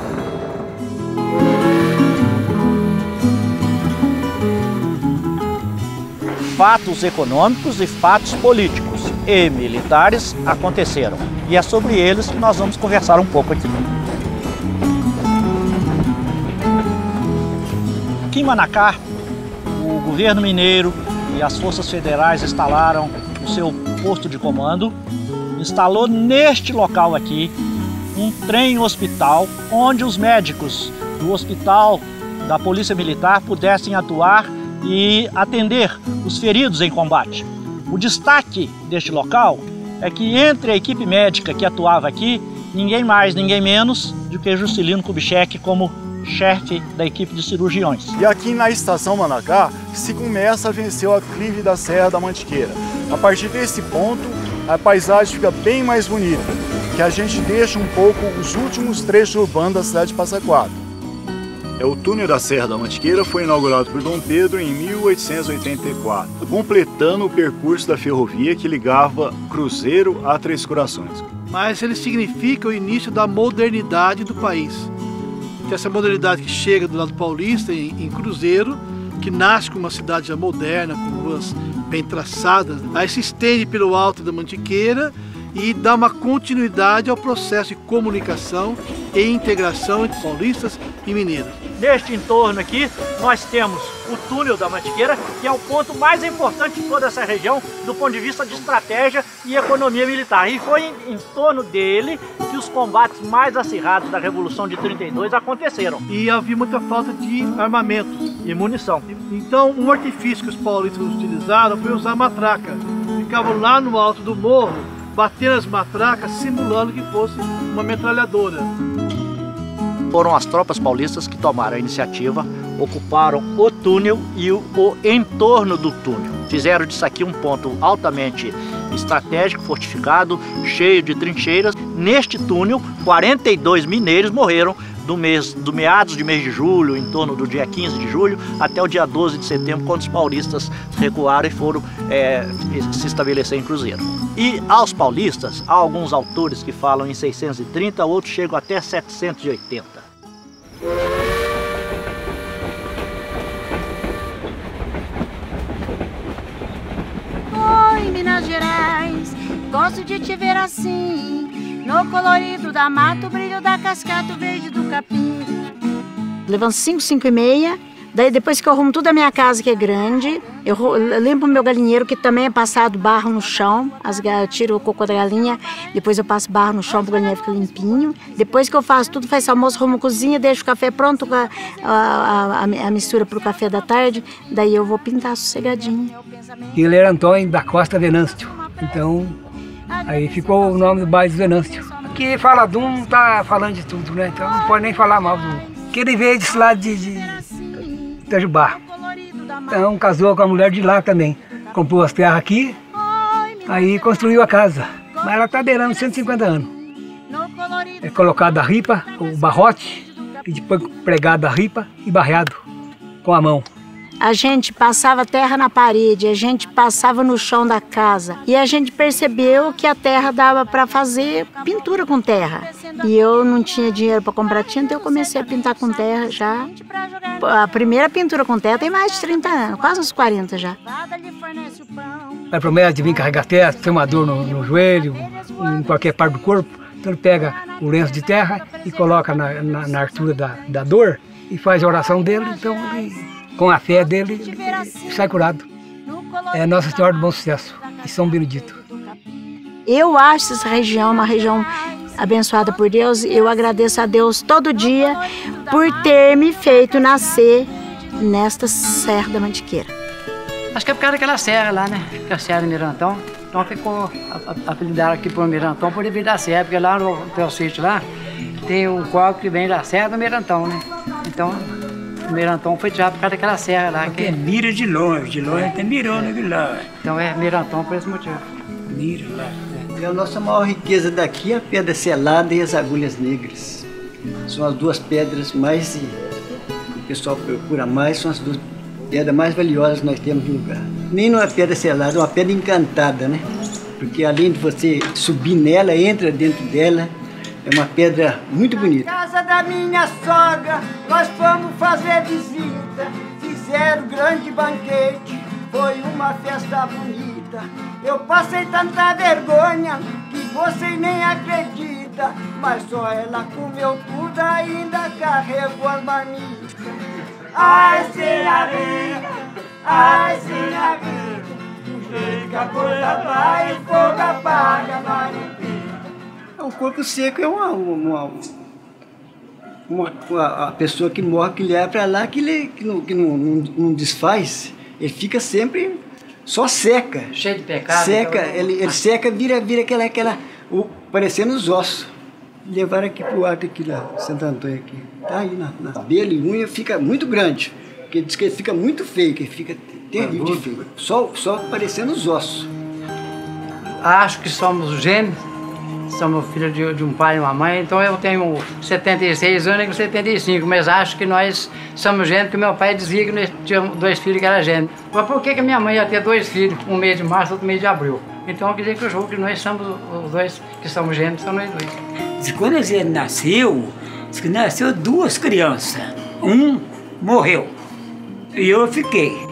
Fatos econômicos e fatos políticos e militares aconteceram. E é sobre eles que nós vamos conversar um pouco aqui. Aqui em Manacá, o governo mineiro e as forças federais instalaram o seu posto de comando. Instalou neste local aqui um trem-hospital, onde os médicos do hospital da Polícia Militar pudessem atuar e atender os feridos em combate. O destaque deste local é que entre a equipe médica que atuava aqui, ninguém mais, ninguém menos do que Juscelino Kubitschek como chefe da equipe de cirurgiões.
E aqui na estação Manacá se começa a vencer o aclive da Serra da Mantiqueira. A partir desse ponto, a paisagem fica bem mais bonita, que a gente deixa um pouco os últimos trechos urbanos da cidade de Passa Quatro.
É, o túnel da Serra da Mantiqueira foi inaugurado por Dom Pedro em mil oitocentos e oitenta e quatro, completando o percurso da ferrovia que ligava Cruzeiro a Três Corações.
Mas ele significa o início da modernidade do país. Que essa modernidade que chega do lado paulista, em, em Cruzeiro, que nasce com uma cidade já moderna, com ruas bem traçadas, aí se estende pelo alto da Mantiqueira e dá uma continuidade ao processo de comunicação e integração entre paulistas e mineiros.
Neste entorno aqui, nós temos o túnel da Mantiqueira, que é o ponto mais importante de toda essa região, do ponto de vista de estratégia e economia militar. E foi em, em torno dele que os combates mais acirrados da Revolução de trinta e dois aconteceram.
E havia muita falta de armamentos
e munição.
Então, um artifício que os paulistas utilizaram foi usar matraca. Ficavam lá no alto do morro, batendo as matracas, simulando que fosse uma metralhadora.
Foram as tropas paulistas que tomaram a iniciativa, ocuparam o túnel e o, o entorno do túnel. Fizeram disso aqui um ponto altamente estratégico, fortificado, cheio de trincheiras. Neste túnel, quarenta e dois mineiros morreram do, mês, do meados de mês de julho, em torno do dia quinze de julho, até o dia doze de setembro, quando os paulistas recuaram e foram é, se estabelecer em Cruzeiro. E aos paulistas, há alguns autores que falam em seiscentos e trinta, outros chegam até setecentos e oitenta.
Minas Gerais. Gosto de te ver assim, no colorido da mata, o brilho da cascata, o verde do capim. Levanto cinco, cinco e meia. Daí depois que eu arrumo tudo a minha casa, que é grande, eu limpo o meu galinheiro, que também é passado barro no chão. As, eu tiro o cocô da galinha, depois eu passo barro no chão para o galinheiro ficar limpinho. Depois que eu faço tudo, faço almoço, arrumo a cozinha, deixo o café pronto, a, a, a, a mistura para o café da tarde. Daí eu vou pintar sossegadinho.
Ele era Antônio da Costa Venâncio, então aí ficou o nome do bairro Venâncio. Aqui fala de um, tá falando de tudo, né? Então não pode nem falar mal do... Que ele veio desse lado de... de... Itajubá. Então casou com a mulher de lá também. Comprou as terras aqui, aí construiu a casa. Mas ela está beirando cento e cinquenta anos. É colocado a ripa, o barrote, e depois pregado a ripa e barreado com a mão.
A gente passava terra na parede, a gente passava no chão da casa. E a gente percebeu que a terra dava para fazer pintura com terra. E eu não tinha dinheiro para comprar tinta, eu comecei a pintar com terra já. A primeira pintura com terra tem mais de trinta anos, quase uns quarenta já.
A promessa de vir carregar terra, tem uma dor no, no joelho, em qualquer parte do corpo. Então ele pega o lenço de terra e coloca na, na, na altura da, da dor e faz a oração dele. Então ele... Com a fé dele, ele sai curado. É Nossa Senhora do Bom Sucesso e São Benedito.
Eu acho essa região uma região abençoada por Deus. Eu agradeço a Deus todo dia por ter me feito nascer nesta Serra da Mantiqueira.
Acho que é por causa daquela serra lá, né? Que a Serra do Mirantão. Então ficou apelidado aqui por Mirantão por devido à serra, porque lá no teu sítio lá tem um córrego que vem da Serra do Mirantão, né? Então... O Mirantão foi tirado por causa daquela serra lá.
Porque que... mira de longe, de longe tem mirando aqui lá.
Então é Mirantão por esse motivo.
Mira lá.
E a nossa maior riqueza daqui é a pedra selada e as agulhas negras. São as duas pedras mais, que o pessoal procura mais, são as duas pedras mais valiosas que nós temos no lugar. Nem não é pedra selada, é uma pedra encantada, né? Porque além de você subir nela, entra dentro dela, é uma pedra muito bonita.
Casa da minha sogra, nós fomos fazer visita. Fizeram grande banquete, foi uma festa bonita. Eu passei tanta vergonha que você nem acredita. Mas só ela comeu tudo, ainda carregou as marmitas. Ai, senhorinha, ai, senhorinha, do jeito que a coisa vai, o fogo apaga, marmitinha.
O corpo seco é uma, uma, uma, uma a pessoa que morre, que leva para lá, que, ele, que, não, que não, não, não desfaz, ele fica sempre, só seca.
Cheio de pecado.
Seca,
então...
ele, ele seca, vira, vira aquela, aquela o, parecendo os ossos. Levaram aqui pro arco aqui lá, Santo Antônio aqui. Tá aí na, na abelha e unha, fica muito grande. Porque diz que ele fica muito feio, que ele fica terrível de feio. Só, só parecendo os ossos.
Acho que somos gêmeos. Somos filhos de, de um pai e uma mãe, então eu tenho setenta e seis anos e setenta e cinco, mas acho que nós somos gêmeos, porque meu pai dizia que nós tínhamos dois filhos que eram gêmeos. Mas por que que minha mãe ia ter dois filhos, um mês de março e outro mês de abril? Então eu quer dizer que eu julgo que nós somos os dois, que somos gêmeos, são nós dois.
Quando ele nasceu, diz que nasceu duas crianças, um morreu e eu fiquei.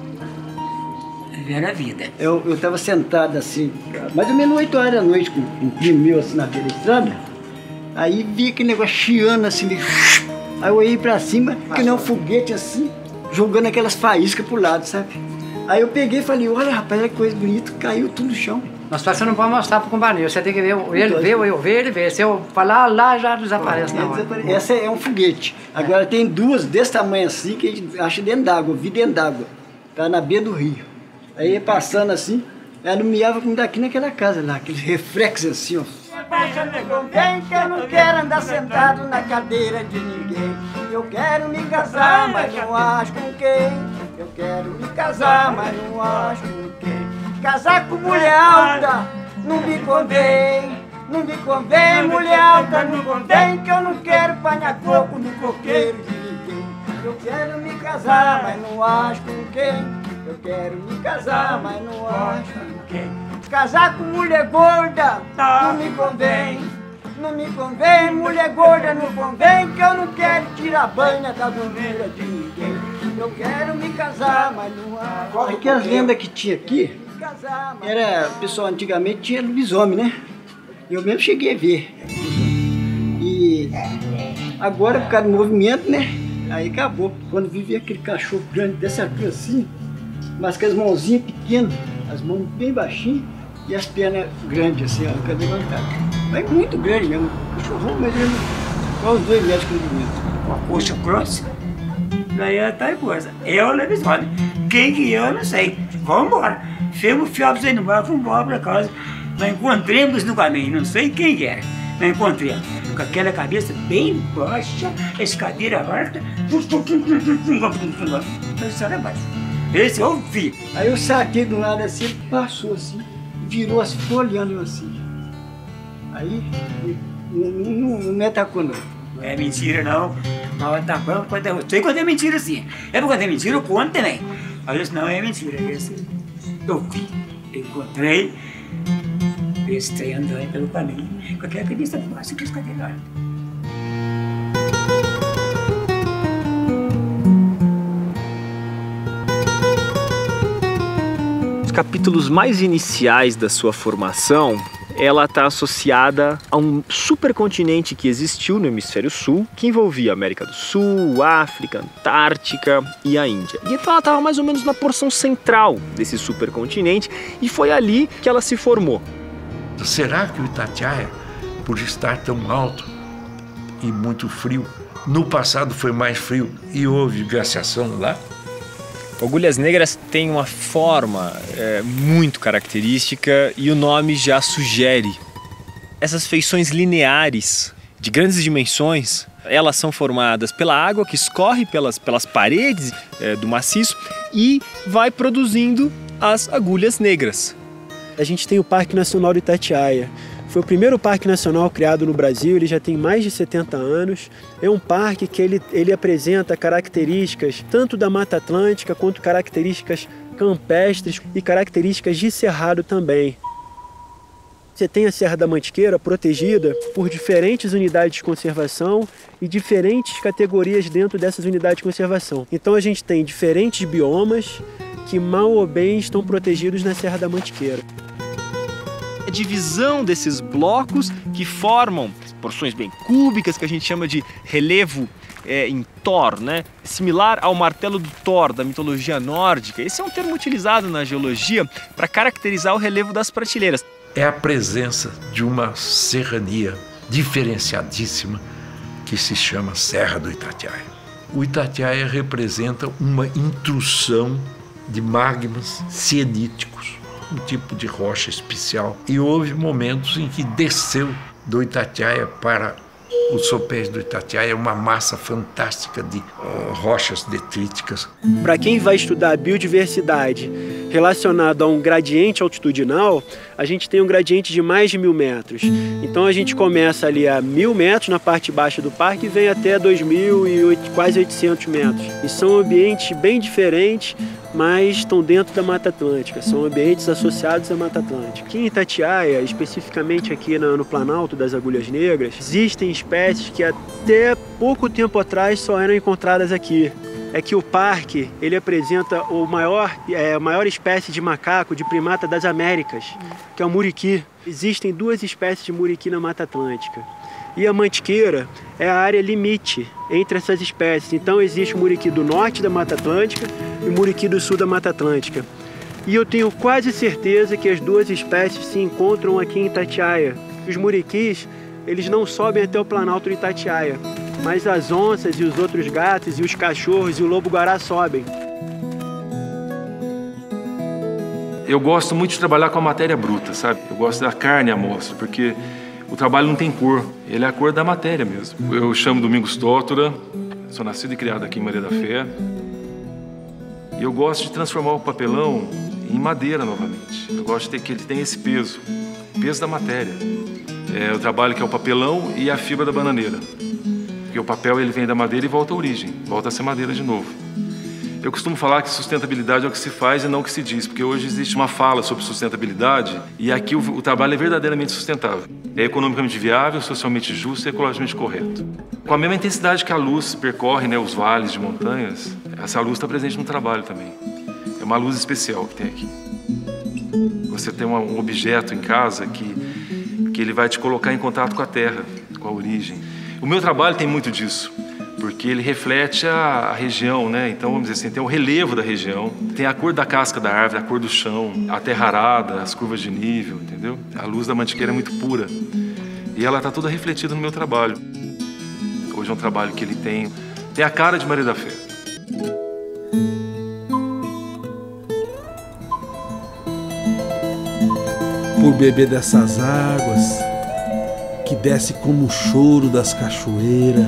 Era a vida.
Eu estava sentado assim, mais ou menos oito horas da noite, com um primo meu assim na beira da estrada. Aí vi aquele negócio chiando assim, meio... Aí eu olhei pra cima, que nem um foguete assim, jogando aquelas faíscas pro lado, sabe? Aí eu peguei e falei, olha rapaz, olha que coisa bonita, caiu tudo no chão.
Mas você não pode mostrar pro companheiro, você tem que ver ele ver, eu ver, ele ver. Se eu falar lá, já desaparece na hora.
Essa é um foguete. Agora tem duas desse tamanho assim, que a gente acha dentro d'água, vi dentro d'água. Tá na beira do rio. Aí passando assim, ela miava como daqui naquela casa lá, aqueles reflexos assim, ó.
Bem que eu não quero andar sentado na cadeira de ninguém. Eu quero me casar, mas não acho com quem. Eu quero me casar, mas não acho com quem. Casar com mulher alta não me convém. Não me convém, mulher alta não convém. Que eu não quero panhar coco no coqueiro de ninguém. Eu quero me casar, mas não acho com quem. Eu quero me casar, mas não acho com quem. Casar com mulher gorda não me convém. Não me convém, mulher gorda não convém. Que eu não quero tirar banha da gordura de ninguém. Eu quero me casar, mas não acho.
Aqui as lendas que tinha aqui,
Era, o pessoal antigamente tinha lobisomem, né? Eu mesmo cheguei a ver. E agora, por causa do movimento, né? Aí acabou. Quando vivia aquele cachorro grande dessa altura assim, mas com as mãozinhas pequenas, as mãos bem baixinhas e as pernas grandes assim, ó, cadê levantado. Mas muito grande mesmo. Cachorro, mas ele quase uns dois metros de comprimento.
Uma coxa grossa. Daí é tal coisa. Eu lobisomem. Quem que eu, não sei. Vamos embora. Femo o fiel pra você não vai, vamos embora pra casa. Nós encontramos no caminho, não sei quem era. Nós encontramos. Com aquela cabeça bem baixa, escadeira aberta. Esse era baixo. Esse eu vi.
Aí eu saquei do lado assim, ele passou assim, virou assim, ficou olhando eu assim. Aí, não, não, não me atacou não.
Não é mentira não. Não atacou, eu sei quando é mentira sim. É porque quando é mentira eu conto também. Aí isso não é mentira, esse eu vi. Eu encontrei esse trem andando pelo caminho, com aquela cabeça baixa que escadeira.
Os capítulos mais iniciais da sua formação, ela está associada a um supercontinente que existiu no hemisfério sul, que envolvia a América do Sul, África, Antártica e a Índia. E então ela estava mais ou menos na porção central desse supercontinente e foi ali que ela se formou.
Será que o Itatiaia, por estar tão alto e muito frio, no passado foi mais frio e houve glaciação lá?
Agulhas Negras tem uma forma é, muito característica e o nome já sugere. Essas feições lineares de grandes dimensões, elas são formadas pela água que escorre pelas, pelas paredes é, do maciço e vai produzindo as agulhas negras.
A gente tem o Parque Nacional do Itatiaia. Foi o primeiro parque nacional criado no Brasil, ele já tem mais de setenta anos. É um parque que ele, ele apresenta características tanto da Mata Atlântica quanto características campestres e características de cerrado também. Você tem a Serra da Mantiqueira protegida por diferentes unidades de conservação e diferentes categorias dentro dessas unidades de conservação. Então a gente tem diferentes biomas que mal ou bem estão protegidos na Serra da Mantiqueira.
A divisão desses blocos que formam porções bem cúbicas, que a gente chama de relevo é, em Thor, né? Similar ao martelo do Thor, da mitologia nórdica. Esse é um termo utilizado na geologia para caracterizar o relevo das prateleiras.
É a presença de uma serrania diferenciadíssima que se chama Serra do Itatiaia. O Itatiaia representa uma intrusão de magmas sieníticos, um tipo de rocha especial. E houve momentos em que desceu do Itatiaia para os sopés do Itatiaia uma massa fantástica de uh, rochas detríticas.
Para quem vai estudar biodiversidade relacionado a um gradiente altitudinal, a gente tem um gradiente de mais de mil metros. Então a gente começa ali a mil metros na parte baixa do parque e vem até dois mil e quase oitocentos metros. E são ambientes bem diferentes, mas estão dentro da Mata Atlântica, são ambientes associados à Mata Atlântica. Aqui em Itatiaia, especificamente aqui no, no Planalto das Agulhas Negras, existem espécies que até pouco tempo atrás só eram encontradas aqui. É que o parque ele apresenta o maior, é, a maior espécie de macaco, de primata das Américas, que é o muriqui. Existem duas espécies de muriqui na Mata Atlântica. E a mantiqueira é a área limite entre essas espécies. Então existe o muriqui do norte da Mata Atlântica e o muriqui do sul da Mata Atlântica. E eu tenho quase certeza que as duas espécies se encontram aqui em Itatiaia. Os muriquis, eles não sobem até o Planalto de Itatiaia, mas as onças e os outros gatos e os cachorros e o lobo-guará sobem.
Eu gosto muito de trabalhar com a matéria bruta, sabe? Eu gosto da carne à mostra, porque o trabalho não tem cor, ele é a cor da matéria mesmo. Eu chamo Domingos Tótora, sou nascido e criado aqui em Maria da Fé. E eu gosto de transformar o papelão em madeira novamente. Eu gosto de ter que ele tenha esse peso, peso da matéria. É o trabalho que é o papelão e a fibra da bananeira. Porque o papel ele vem da madeira e volta à origem, volta a ser madeira de novo. Eu costumo falar que sustentabilidade é o que se faz e não o que se diz, porque hoje existe uma fala sobre sustentabilidade e aqui o, o trabalho é verdadeiramente sustentável. É economicamente viável, socialmente justo e ecologicamente correto. Com a mesma intensidade que a luz percorre, né, os vales de montanhas, essa luz está presente no trabalho também. É uma luz especial que tem aqui. Você tem um objeto em casa que, que ele vai te colocar em contato com a terra, com a origem. O meu trabalho tem muito disso, porque ele reflete a, a região, né? Então, vamos dizer assim, tem o relevo da região, tem a cor da casca da árvore, a cor do chão, a terra arada, as curvas de nível, entendeu? A luz da mantiqueira é muito pura e ela está toda refletida no meu trabalho. Hoje é um trabalho que ele tem, tem a cara de Maria da Fé.
Por beber dessas águas que desce como o choro das cachoeiras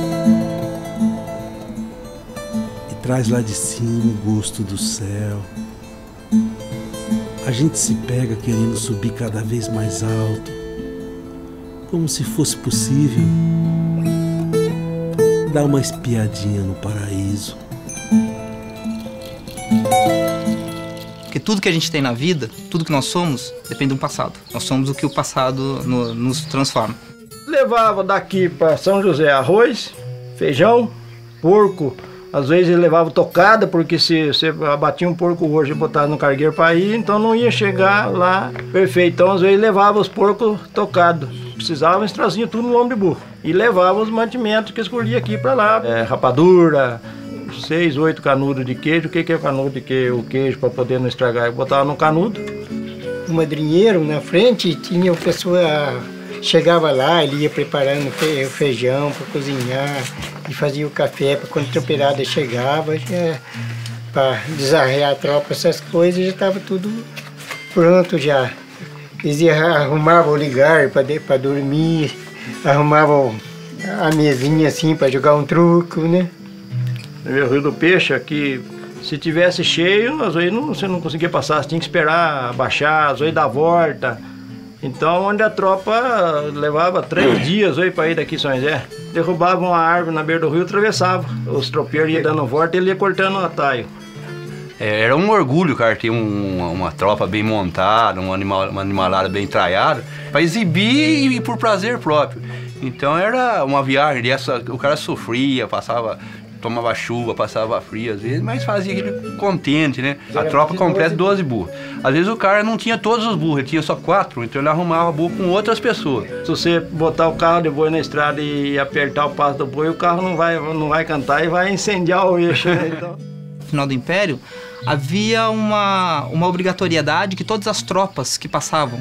e traz lá de cima o gosto do céu. A gente se pega querendo subir cada vez mais alto, como se fosse possível dar uma espiadinha no paraíso.
Porque tudo que a gente tem na vida, tudo que nós somos, depende do passado. Nós somos o que o passado no, nos transforma.
Levava daqui para São José arroz, feijão, porco. Às vezes ele levava tocada, porque se você abatia um porco hoje e botava no cargueiro para ir, então não ia chegar lá perfeito. Então às vezes levava os porcos tocados. Precisava, eles traziam tudo no lombo de burro. E levava os mantimentos que escolhia aqui para lá. É, rapadura, seis, oito canudos de queijo. O que, que é canudo de queijo? O queijo para poder não estragar. Eu botava no canudo.
O madrinheiro na frente tinha a pessoa, chegava lá, ele ia preparando o feijão para cozinhar e fazia o café para quando a tropeirada chegava, para desarrear a tropa, essas coisas, já estava tudo pronto já. Eles arrumavam o ligar para dormir, arrumavam a mesinha assim para jogar um truco, né?
No Rio do Peixe, aqui, se tivesse cheio, às vezes não, você não conseguia passar, você tinha que esperar abaixar, às vezes dar volta. Então, onde a tropa levava três dias para ir daqui São José, derrubavam uma árvore na beira do rio e atravessavam. Os tropeiros iam dando volta e ele ia cortando o atalho.
Era um orgulho, cara, ter um, uma tropa bem montada, um animal, uma animalada bem traiada, para exibir e por prazer próprio. Então era uma viagem dessa, o cara sofria, passava, tomava chuva, passava frio às vezes, mas fazia aquele contente, né? A tropa completa doze burros. Às vezes o cara não tinha todos os burros, ele tinha só quatro, então ele arrumava burro com outras pessoas.
Se você botar o carro de boi na estrada e apertar o passo do boi, o carro não vai, não vai cantar e vai incendiar o eixo, né? Então...
No final do Império, havia uma, uma obrigatoriedade que todas as tropas que passavam,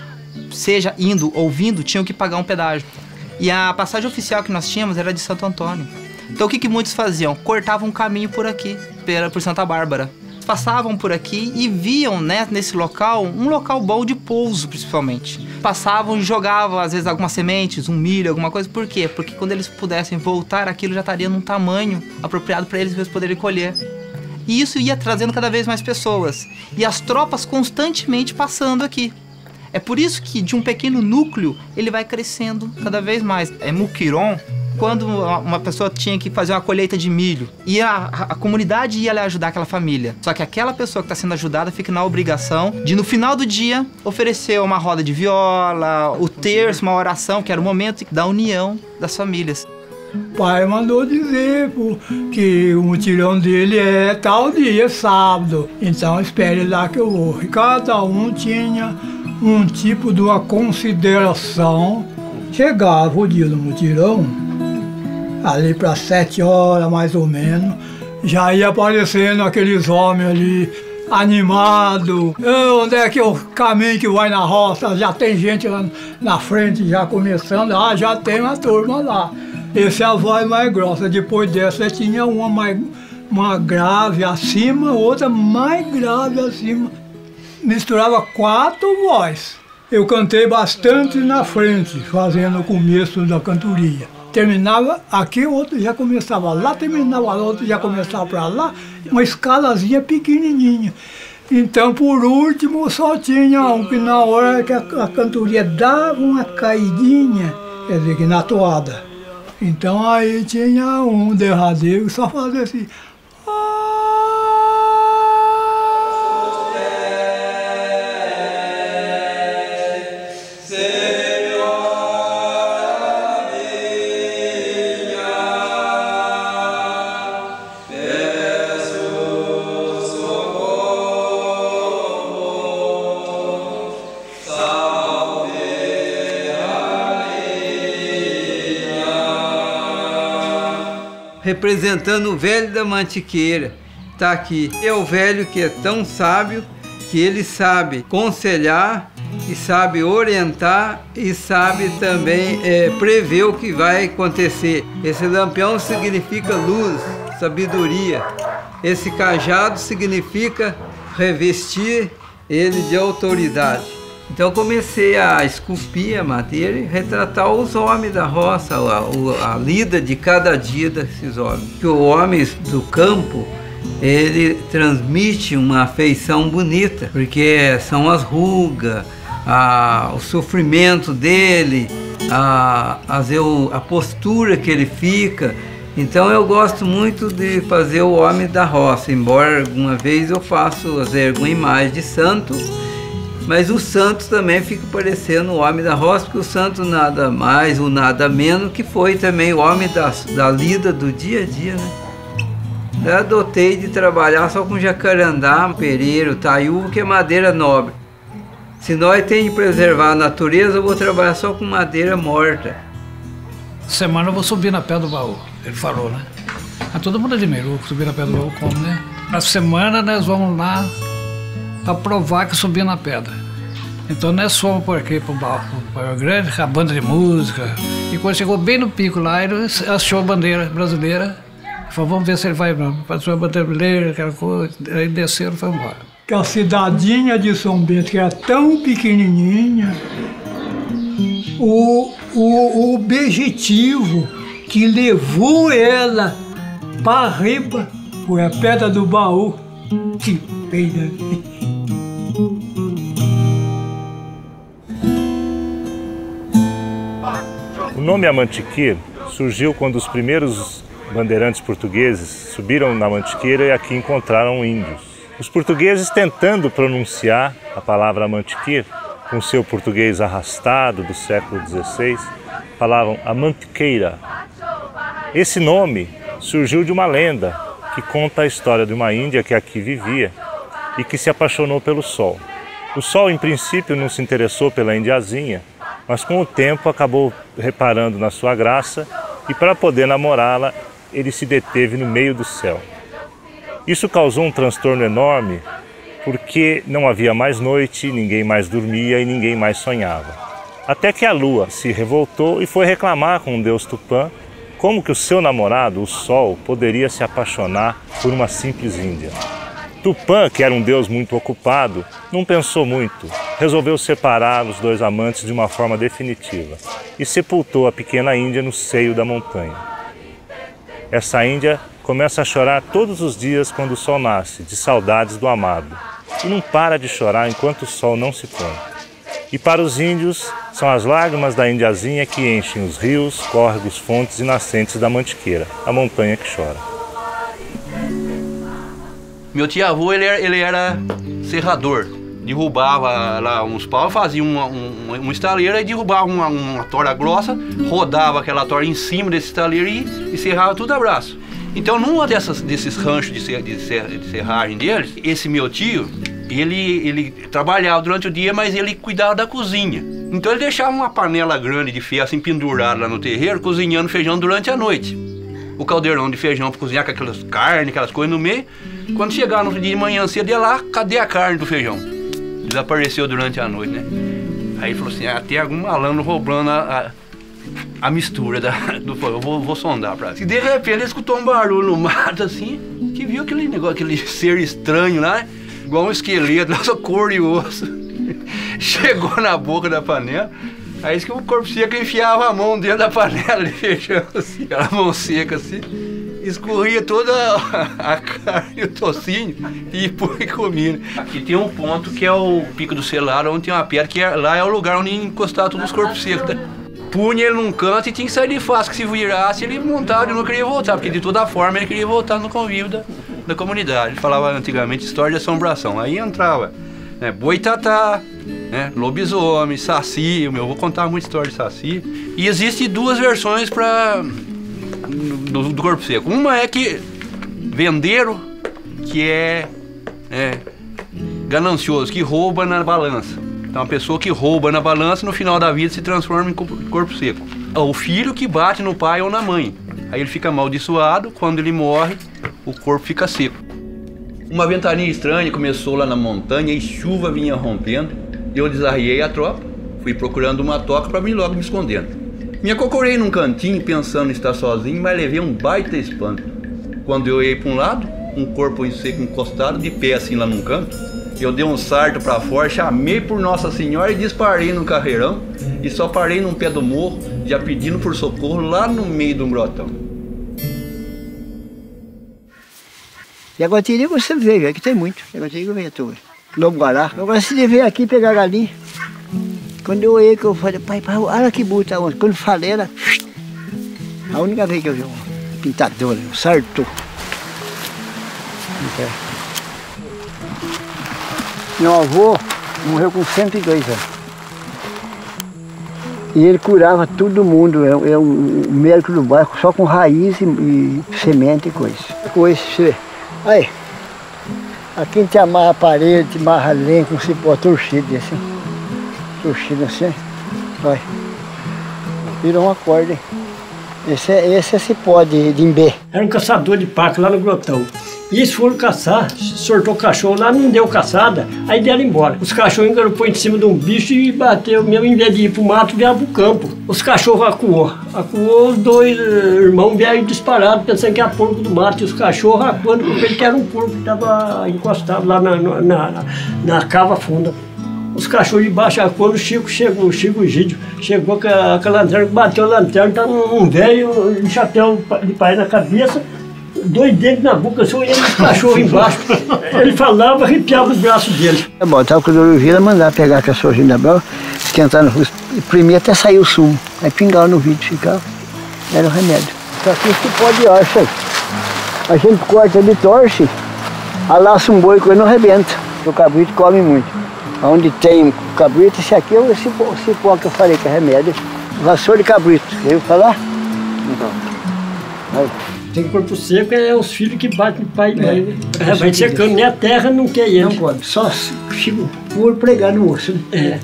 seja indo ou vindo, tinham que pagar um pedágio. E a passagem oficial que nós tínhamos era de Santo Antônio. Então o que, que muitos faziam? Cortavam um caminho por aqui, por Santa Bárbara. Passavam por aqui e viam, né, nesse local, um local bom de pouso, principalmente. Passavam e jogavam, às vezes, algumas sementes, um milho, alguma coisa. Por quê? Porque quando eles pudessem voltar, aquilo já estaria num tamanho apropriado para eles poderem colher. E isso ia trazendo cada vez mais pessoas. E as tropas constantemente passando aqui. É por isso que de um pequeno núcleo ele vai crescendo cada vez mais. É muquiron, quando uma pessoa tinha que fazer uma colheita de milho. E a, a comunidade ia ajudar aquela família. Só que aquela pessoa que está sendo ajudada fica na obrigação de, no final do dia, oferecer uma roda de viola, o terço, uma oração, que era o momento da união das famílias.
O pai mandou dizer pô, que o mutirão dele é tal dia, sábado. Então espere lá que eu vou. E cada um tinha um tipo de uma consideração. Chegava o dia do mutirão, ali para sete horas mais ou menos, já ia aparecendo aqueles homens ali, animado. Onde é que é o caminho que vai na roça? Já tem gente lá na frente já começando. Ah, já tem uma turma lá. Essa é a voz mais grossa. Depois dessa tinha uma, mais, uma grave acima, outra mais grave acima. Misturava quatro vozes. Eu cantei bastante na frente, fazendo o começo da cantoria. Terminava aqui, o outro já começava lá, terminava lá, o outro já começava para lá. Uma escalazinha pequenininha. Então, por último, só tinha um que na hora que a, a cantoria dava uma caidinha, quer dizer, que na toada. Então aí tinha um derradeiro que só fazia assim.
representando o velho da Mantiqueira. Está aqui. É o velho que é tão sábio que ele sabe aconselhar e sabe orientar e sabe também é, prever o que vai acontecer. Esse lampião significa luz, sabedoria. Esse cajado significa revestir ele de autoridade. Então comecei a esculpir a madeira e retratar os homens da roça, a, a lida de cada dia desses homens. Que os homens do campo, ele transmite uma afeição bonita, porque são as rugas, a, o sofrimento dele, a, a, a postura que ele fica. Então eu gosto muito de fazer o homem da roça, embora alguma vez eu faço alguma imagem de santo, mas o santo também fica parecendo o homem da roça, porque o santo nada mais ou nada menos que foi também o homem da, da lida do dia a dia, né? Eu adotei de trabalhar só com jacarandá, pereiro, taiú, que é madeira nobre. Se nós temos de preservar a natureza, eu vou trabalhar só com madeira morta.
Semana eu vou subir na Pedra do Baú, ele falou, né? A todo mundo admirou subir na Pedra do Baú como, né? Na semana nós vamos lá para provar que subir na pedra. Então nós fomos por aqui para o Barro Grande, a banda de música. E quando chegou bem no pico lá, ele achou a bandeira brasileira. Falou, vamos ver se ele vai, não. Passou a bandeira brasileira, aquela coisa. Aí desceram e foi embora.
Que a cidadinha de São Bento, que era tão pequenininha, o, o, o objetivo que levou ela para riba foi a Pedra do Baú. Que pena.
O nome Amantiqueira surgiu quando os primeiros bandeirantes portugueses subiram na Mantiqueira e aqui encontraram índios. Os portugueses, tentando pronunciar a palavra Mantiqueira, com seu português arrastado do século dezesseis, falavam a Mantiqueira. Esse nome surgiu de uma lenda que conta a história de uma índia que aqui vivia e que se apaixonou pelo sol. O sol, em princípio, não se interessou pela indiazinha, mas com o tempo acabou reparando na sua graça e, para poder namorá-la, ele se deteve no meio do céu. Isso causou um transtorno enorme, porque não havia mais noite, ninguém mais dormia e ninguém mais sonhava. Até que a lua se revoltou e foi reclamar com o deus Tupã como que o seu namorado, o sol, poderia se apaixonar por uma simples índia. Tupã, que era um deus muito ocupado, não pensou muito, resolveu separar os dois amantes de uma forma definitiva e sepultou a pequena índia no seio da montanha. Essa índia começa a chorar todos os dias quando o sol nasce, de saudades do amado, e não para de chorar enquanto o sol não se põe. E para os índios, são as lágrimas da indiazinha que enchem os rios, córregos, fontes e nascentes da Mantiqueira, a montanha que chora.
Meu tio-avô, ele era, ele era serrador. Derrubava lá uns paus, fazia uma, um, uma estaleira e derrubava uma, uma tora grossa, rodava aquela tora em cima desse estaleiro e, e serrava tudo a braço. Então, numa dessas, desses ranchos de, ser, de, ser, de serragem deles, esse meu tio, ele, ele trabalhava durante o dia, mas ele cuidava da cozinha. Então ele deixava uma panela grande de ferro assim pendurada lá no terreiro, cozinhando feijão durante a noite. O caldeirão de feijão para cozinhar com aquelas carnes, aquelas coisas no meio. Quando chegava no dia de manhã cedo, ia lá, cadê a carne do feijão? Desapareceu durante a noite, né? Aí falou assim, ah, tem algum malandro roubando a, a, a mistura da, do fogo, eu vou, vou sondar pra... E de repente ele escutou um barulho no mato assim, que viu aquele negócio, aquele ser estranho lá, igual um esqueleto, nossa, cor e osso. Chegou na boca da panela, aí disse que o corpo seco enfiava a mão dentro da panela de feijão, assim, aquela mão seca assim. Escorria toda a carne e o tocinho e põe comida. Aqui tem um ponto que é o Pico do Celar, onde tem uma pedra, que é, lá é o lugar onde encostava todos os corpos secos. Né? Punha ele num canto e tinha que sair de fácil, que se virasse ele montava e não queria voltar, porque de toda forma ele queria voltar no convívio da, da comunidade. Ele falava antigamente história de assombração, aí entrava né, boitatá, né, lobisomem, saci, eu vou contar muita história de saci. E existem duas versões para... Do, do corpo seco. Uma é que vendeiro, que é, é ganancioso, que rouba na balança. Então uma pessoa que rouba na balança, no final da vida se transforma em corpo seco. O filho que bate no pai ou na mãe. Aí ele fica amaldiçoado, quando ele morre, o corpo fica seco. Uma ventania estranha começou lá na montanha e chuva vinha rompendo. Eu desarriei a tropa, fui procurando uma toca para mim logo me escondendo. Me acocorei num cantinho pensando em estar sozinho, mas levei um baita espanto. Quando eu olhei para um lado, um corpo em seco encostado, de pé assim lá num canto. Eu dei um salto para fora, chamei por Nossa Senhora e disparei no carreirão. E só parei num pé do morro, já pedindo por socorro lá no meio de um grotão.
Jaguatirica você vê, aqui tem muito. Jaguatirica vem à toa. Lobo-guará. Agora se ele veio aqui pegar galinha. Quando eu olhei, que eu falei, pai, pai, olha que buta. Quando eu falei, era a única vez que eu vi uma pintadora, um sarto. Meu avô morreu com cento e dois anos. E ele curava todo mundo, é, é um médico do bairro, só com raiz e, e semente e coisa. Coisa, você aí, aqui a gente amarra a parede, te amarra lenha com cipó torcido assim. Torcido assim, vai. Virou uma corda, hein? Esse é, esse é cipó de, de imbé.
Era um caçador de pato lá no grotão. E eles foram caçar, sortou o cachorro lá, não deu caçada, aí deram embora. Os cachorros engarupou em cima de um bicho e bateu, mesmo em vez de ir pro mato, vieram pro campo. Os cachorros acuou. Acuou, os dois irmãos vieram disparados, pensando que era porco do mato. E os cachorros acuando, porque ele que era um porco que estava encostado lá na, na, na, na cava funda. Os cachorros de baixo, quando o Chico chegou, o Chico Gídio, chegou com a, com a lanterna, bateu a lanterna, tá um, um velho de chapéu de pai na cabeça, dois dentes na boca, só olhando os cachorros embaixo. Ele falava, arrepiava os braços dele.
É bom, tava com o Doro Vila, mandar pegar a cachorrinha da Bel, esquentar no rosto, primeiro até sair o sumo, aí pingava no vidro, ficava, era o remédio. Só que isso pode arça aí. A gente corta ele, torce, alaça um boi e não arrebenta. O cabrito come muito. Onde tem cabrito, esse aqui é o cipó, o cipó que eu falei que é remédio. Vassoura de cabrito, quer falar? Então.
Aí. Tem corpo seco, é os filhos que batem no pai e mãe. É, é, vai secando, nem a terra não quer ele.
Não pode, só fica por pregar no osso, né? É.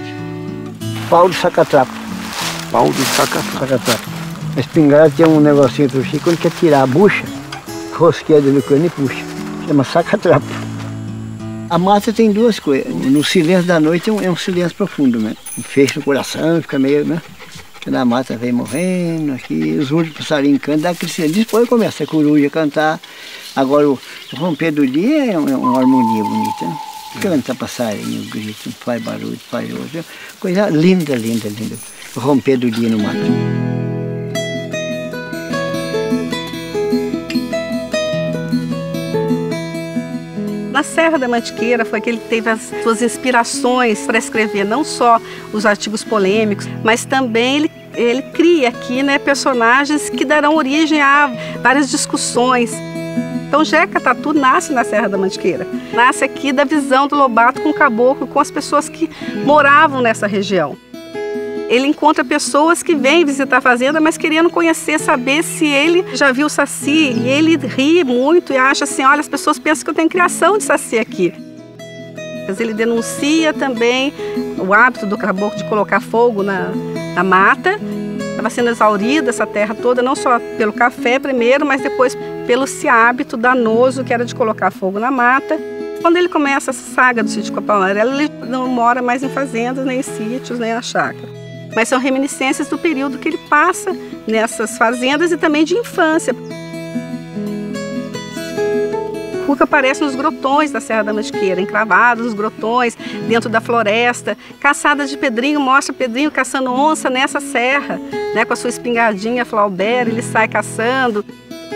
Pau de sacatrapo.
Pau de sacatrapo.
sacatrapo. A espingarda tem um negocinho do Chico, quando quer tirar a bucha, rosqueia dele com ele e puxa. Chama sacatrapo. A mata tem duas coisas. No silêncio da noite é um, é um silêncio profundo, né? Um fecho no coração, fica meio, né? Quando a mata vem morrendo, aqui, os últimos passarinhos cantam, dá aquele silêncio. Depois começa a coruja a cantar. Agora, o, o romper do dia é, um, é uma harmonia bonita, né? Canta passarinho, grita, faz barulho, faz outro. Coisa linda, linda, linda. O romper do dia no mato.
Na Serra da Mantiqueira foi que ele teve as suas inspirações para escrever não só os artigos polêmicos, mas também ele, ele cria aqui, né, personagens que darão origem a várias discussões. Então Jeca Tatu nasce na Serra da Mantiqueira, nasce aqui da visão do Lobato com o caboclo, com as pessoas que moravam nessa região. Ele encontra pessoas que vêm visitar a fazenda, mas querendo conhecer, saber se ele já viu o saci. E ele ri muito e acha assim, olha, as pessoas pensam que eu tenho criação de saci aqui. Mas ele denuncia também o hábito do caboclo de colocar fogo na, na mata. Estava sendo exaurida essa terra toda, não só pelo café primeiro, mas depois pelo esse hábito danoso que era de colocar fogo na mata. Quando ele começa essa saga do sítio Capão Amarelo, ele não mora mais em fazendas, nem em sítios, nem na chácara. Mas são reminiscências do período que ele passa nessas fazendas e também de infância. O Cuca aparece nos grotões da Serra da Mantiqueira, encravado nos grotões, dentro da floresta. Caçada de Pedrinho, mostra Pedrinho caçando onça nessa serra, né, com a sua espingardinha Flaubert, ele sai caçando.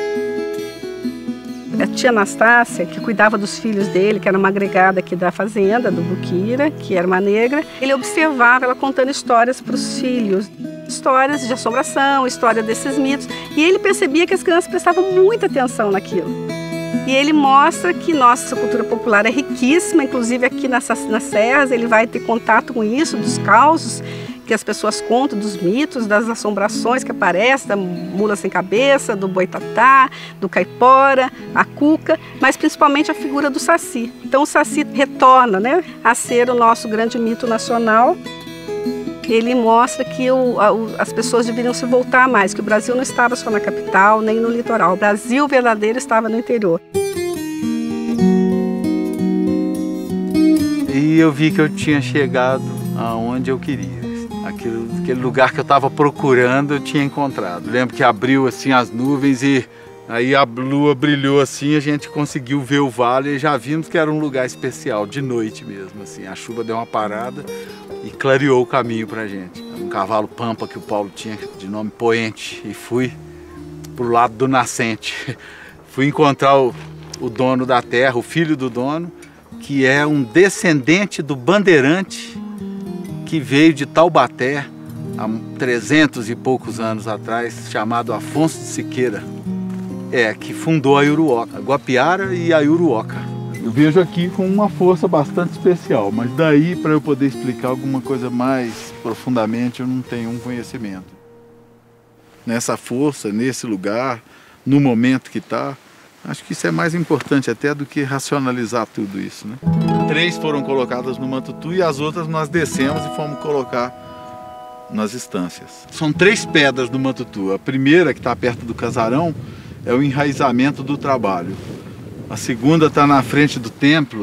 A tia Anastácia, que cuidava dos filhos dele, que era uma agregada aqui da fazenda, do Buquira, que era uma negra, ele observava ela contando histórias para os filhos, histórias de assombração, história desses mitos, e ele percebia que as crianças prestavam muita atenção naquilo. E ele mostra que nossa cultura popular é riquíssima, inclusive aqui nessas, nas serras ele vai ter contato com isso, dos causos que as pessoas contam, dos mitos, das assombrações que aparecem, da mula sem cabeça, do boitatá, do caipora, a cuca, mas principalmente a figura do saci. Então o saci retorna, né, a ser o nosso grande mito nacional. ele mostra que o, a, o, as pessoas deveriam se voltar mais, que o Brasil não estava só na capital, nem no litoral. O Brasil verdadeiro estava no interior.
E eu vi que eu tinha chegado aonde eu queria. Aquele, aquele lugar que eu estava procurando, eu tinha encontrado. Lembro que abriu assim as nuvens e aí a lua brilhou assim, a gente conseguiu ver o vale e já vimos que era um lugar especial, de noite mesmo. Assim. A chuva deu uma parada e clareou o caminho pra gente. Um cavalo pampa que o Paulo tinha de nome Poente e fui pro lado do nascente. Fui encontrar o, o dono da terra, o filho do dono, que é um descendente do bandeirante que veio de Taubaté há trezentos e poucos anos atrás, chamado Afonso de Siqueira, é, que fundou a Iuruoca, a Guapiara e a Iuruoca. Eu vejo aqui com uma força bastante especial, mas daí para eu poder explicar alguma coisa mais profundamente eu não tenho um conhecimento. Nessa força, nesse lugar, no momento que está, acho que isso é mais importante até do que racionalizar tudo isso, né? Três foram colocadas no Mantutu e as outras nós descemos e fomos colocar nas estâncias. São três pedras do Mantutu. A primeira, que está perto do casarão, é o enraizamento do trabalho. A segunda está na frente do templo,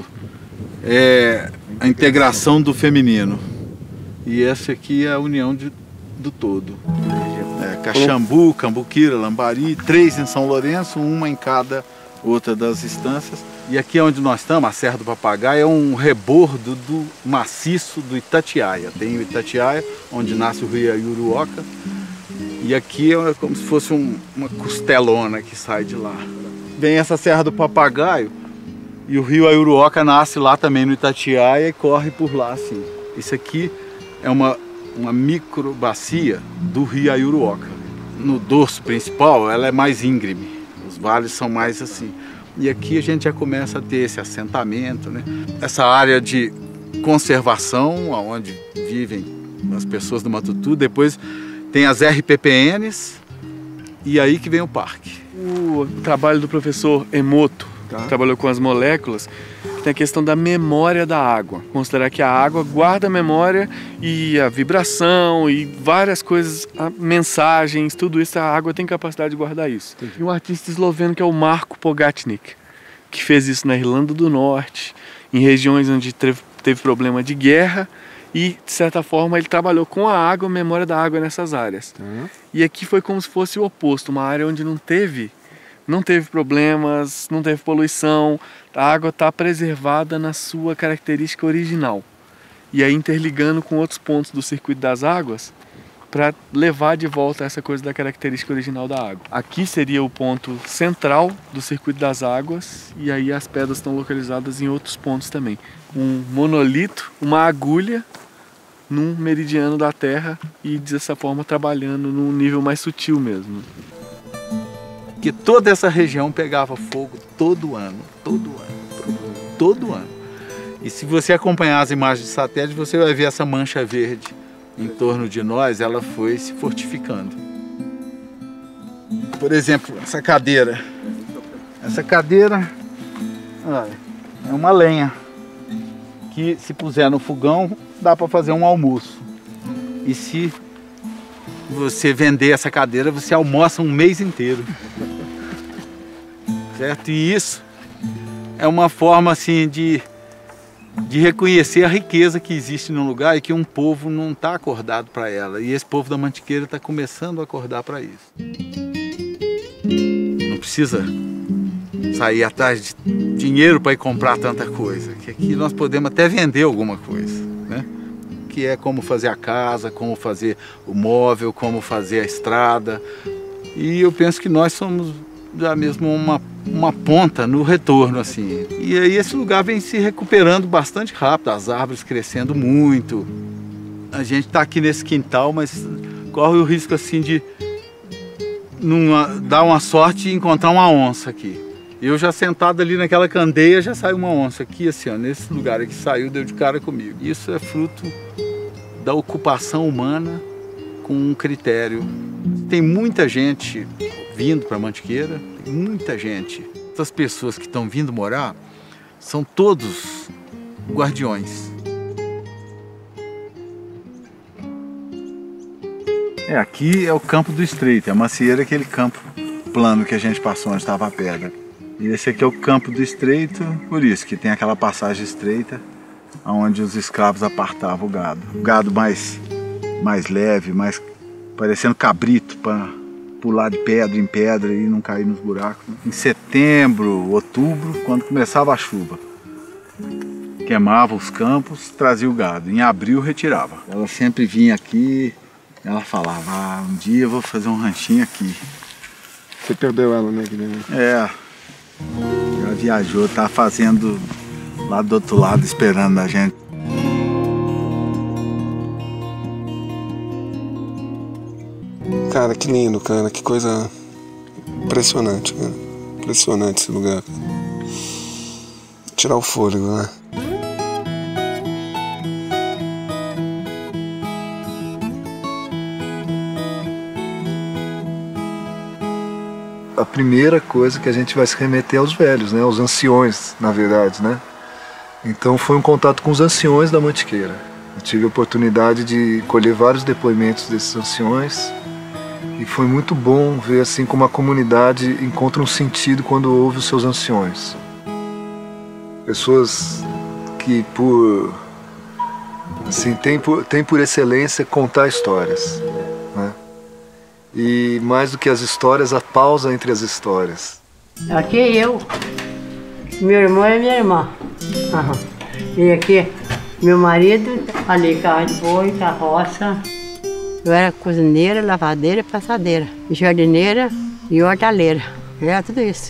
é a integração do feminino. E essa aqui é a união de, do todo. É, Caxambu, Cambuquira, Lambari, três em São Lourenço, uma em cada outra das estâncias. E aqui onde nós estamos, a Serra do Papagaio, é um rebordo do maciço do Itatiaia. Tem o Itatiaia, onde nasce o rio Iuruoca, e aqui é como se fosse um, uma costelona que sai de lá. Vem essa Serra do Papagaio e o rio Iuruoca nasce lá também no Itatiaia e corre por lá assim. Isso aqui é uma, uma microbacia do rio Iuruoca. No dorso principal ela é mais íngreme, os vales são mais assim. E aqui a gente já começa a ter esse assentamento, né? Essa área de conservação, onde vivem as pessoas do Mantutu. Depois tem as R P P Ns e aí que vem o parque.
O trabalho do professor Emoto, tá, que trabalhou com as moléculas, tem a questão da memória da água. Considerar que a água guarda a memória e a vibração e várias coisas, mensagens, tudo isso, a água tem capacidade de guardar isso. E um artista esloveno que é o Marko Pogatnik, que fez isso na Irlanda do Norte, em regiões onde teve, teve problema de guerra e, de certa forma, ele trabalhou com a água, a memória da água nessas áreas. Uhum. E aqui foi como se fosse o oposto, uma área onde não teve Não teve problemas, não teve poluição, a água está preservada na sua característica original. E aí interligando com outros pontos do circuito das águas para levar de volta essa coisa da característica original da água. Aqui seria o ponto central do circuito das águas e aí as pedras estão localizadas em outros pontos também. Um monolito, uma agulha num meridiano da Terra e dessa forma trabalhando num nível mais sutil mesmo.
Que toda essa região pegava fogo todo ano, todo ano, todo ano. E se você acompanhar as imagens de satélite, você vai ver essa mancha verde em torno de nós, ela foi se fortificando. Por exemplo, essa cadeira. Essa cadeira olha, é uma lenha que se puser no fogão dá para fazer um almoço. E se você vender essa cadeira, você almoça um mês inteiro. Certo? E isso é uma forma assim de, de reconhecer a riqueza que existe num lugar e que um povo não está acordado para ela. E esse povo da Mantiqueira está começando a acordar para isso. Não precisa sair atrás de dinheiro para ir comprar tanta coisa. Que aqui nós podemos até vender alguma coisa, né? Que é como fazer a casa, como fazer o móvel, como fazer a estrada. E eu penso que nós somos já mesmo uma, uma ponta no retorno, assim. E aí esse lugar vem se recuperando bastante rápido, as árvores crescendo muito. A gente está aqui nesse quintal, mas corre o risco assim de numa, dar uma sorte e encontrar uma onça aqui. Eu já sentado ali naquela candeia, já saiu uma onça aqui, assim, ó, nesse lugar aqui, saiu, deu de cara comigo. Isso é fruto da ocupação humana com um critério. Tem muita gente vindo para Mantiqueira, tem muita gente. Essas pessoas que estão vindo morar são todos guardiões. É, aqui é o campo do Estreito, a macieira é aquele campo plano que a gente passou onde estava a pedra. E esse aqui é o campo do Estreito, por isso que tem aquela passagem estreita onde os escravos apartavam o gado. O gado mais, mais leve, mais parecendo cabrito para pular de pedra em pedra e não cair nos buracos. Em setembro, outubro, quando começava a chuva, queimava os campos, trazia o gado. Em abril retirava. Ela sempre vinha aqui, ela falava, ah, um dia eu vou fazer um ranchinho aqui.
Você perdeu ela, né, Guilherme?
É, ela viajou, tá fazendo lá do outro lado, esperando a gente.
Cara, que lindo, cara, que coisa impressionante, cara. Impressionante esse lugar. Tirar o fôlego, né?
A primeira coisa que a gente vai se remeter aos velhos, né? Aos anciões, na verdade, né? Então foi um contato com os anciões da Mantiqueira. Eu tive a oportunidade de colher vários depoimentos desses anciões e foi muito bom ver assim como a comunidade encontra um sentido quando ouve os seus anciões. Pessoas que por assim tem por, tem por excelência contar histórias, né? E mais do que as histórias, a pausa entre as histórias.
Aqui eu, meu irmão e minha irmã. Uhum. E aqui meu marido, ali carro de boi, carroça. Eu era cozinheira, lavadeira e passadeira, jardineira e hortaleira. Era tudo isso.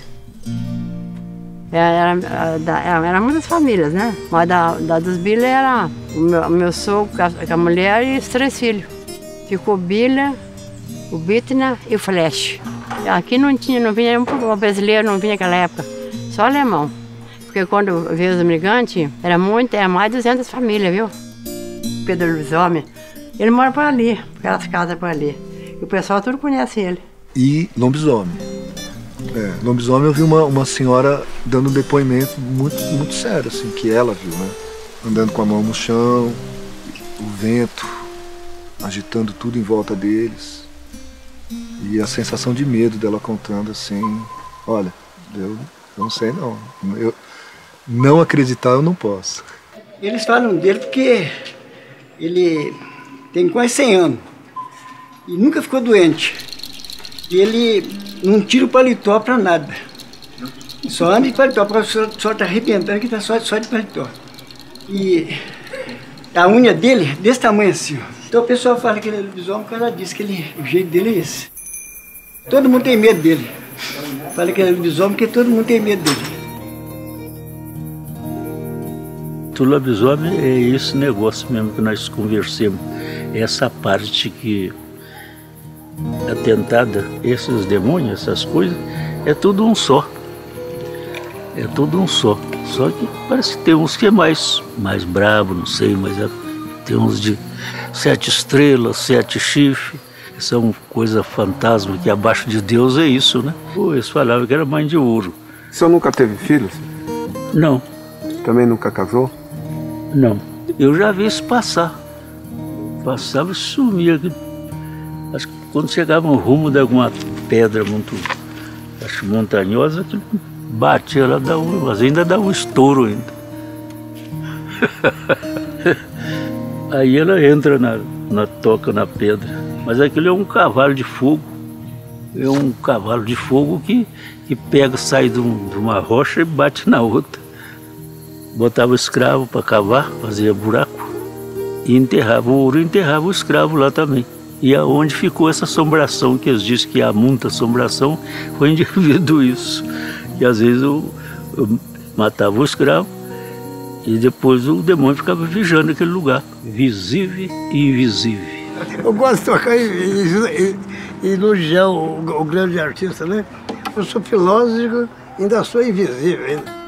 Era, era, era muitas famílias, né? Mas da, da dos Bilha era o meu, o meu sogro com a mulher e os três filhos. Ficou Bilha, o Bitna e o Flash. Aqui não tinha, não vinha um brasileiro, não vinha naquela época, só alemão. Porque quando veio os imigrantes, era muito, era mais de duzentas famílias, viu? Pedro Lobisomem, ele mora por ali, aquelas casas por ali. E o pessoal tudo conhece ele.
E lobisomem. É, lobisomem eu vi uma, uma senhora dando um depoimento muito, muito sério, assim, que ela viu, né? Andando com a mão no chão, o vento agitando tudo em volta deles. E a sensação de medo dela contando assim, olha, eu, eu não sei não, eu não acreditar eu não posso.
Eles falam dele porque ele tem quase cem anos e nunca ficou doente. E ele não tira o paletó pra nada, só anda de paletó, porque o sol tá arrebentando que tá só, só de paletó. E a unha dele é desse tamanho assim, ó. Então o pessoal fala que ele é lobisomem por causa disso, que ele, o jeito dele é esse. Todo mundo tem medo dele. Fala que ele é lobisomem porque todo mundo tem medo dele.
O lobisomem é esse negócio mesmo que nós conversamos. Essa parte que atentada, esses demônios, essas coisas, é tudo um só. É tudo um só. Só que parece que tem uns que é mais, mais brabo, não sei, mas é, tem uns de sete estrelas, sete chifres. São coisa fantasma que abaixo de Deus é isso, né? Pô, eles falavam que era mãe de ouro.
O senhor nunca teve filhos?
Não.
Também nunca casou?
Não. Eu já vi isso passar. Passava e sumia. Acho que quando chegava no rumo de alguma pedra muito, acho, montanhosa, que batia, ela dá um, mas ainda dá um estouro ainda. Aí ela entra na, na toca, na pedra. Mas aquilo é um cavalo de fogo. É um cavalo de fogo que, que pega, sai de, um, de uma rocha e bate na outra. Botava o escravo para cavar, fazia buraco. E enterrava o ouro, enterrava o escravo lá também. E aonde ficou essa assombração, que eles dizem que há muita assombração, foi devido a isso. E às vezes eu, eu matava o escravo e depois o demônio ficava vigiando aquele lugar, visível e invisível.
Eu gosto de tocar e, e, e elogiar o, o grande artista, né? Eu sou filósofo, ainda sou invisível ainda.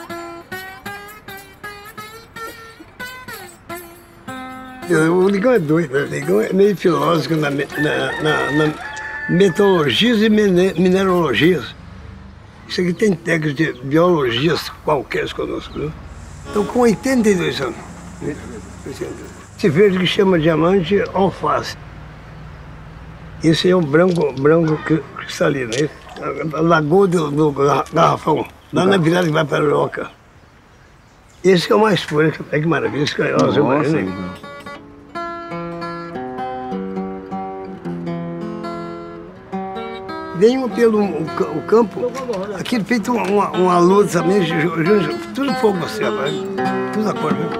O Ligão é doido, né? O Ligão é meio filósofo na, na, na, na metodologias e mineralogias. Isso aqui tem técnicas de biologias qualquer conosco, né? Estou com oitenta e dois anos. Esse verde que chama diamante alface.
Esse é um branco, branco cristalino, esse, a lagoa do, do Garrafão, lá na virada que vai para a Roca. Esse é o mais puro, é que maravilha, esse é o azul marinho. Venham pelo o, o campo, aqui feito uma, uma luz também, tudo fogo assim, rapaz, tudo a cor, viu?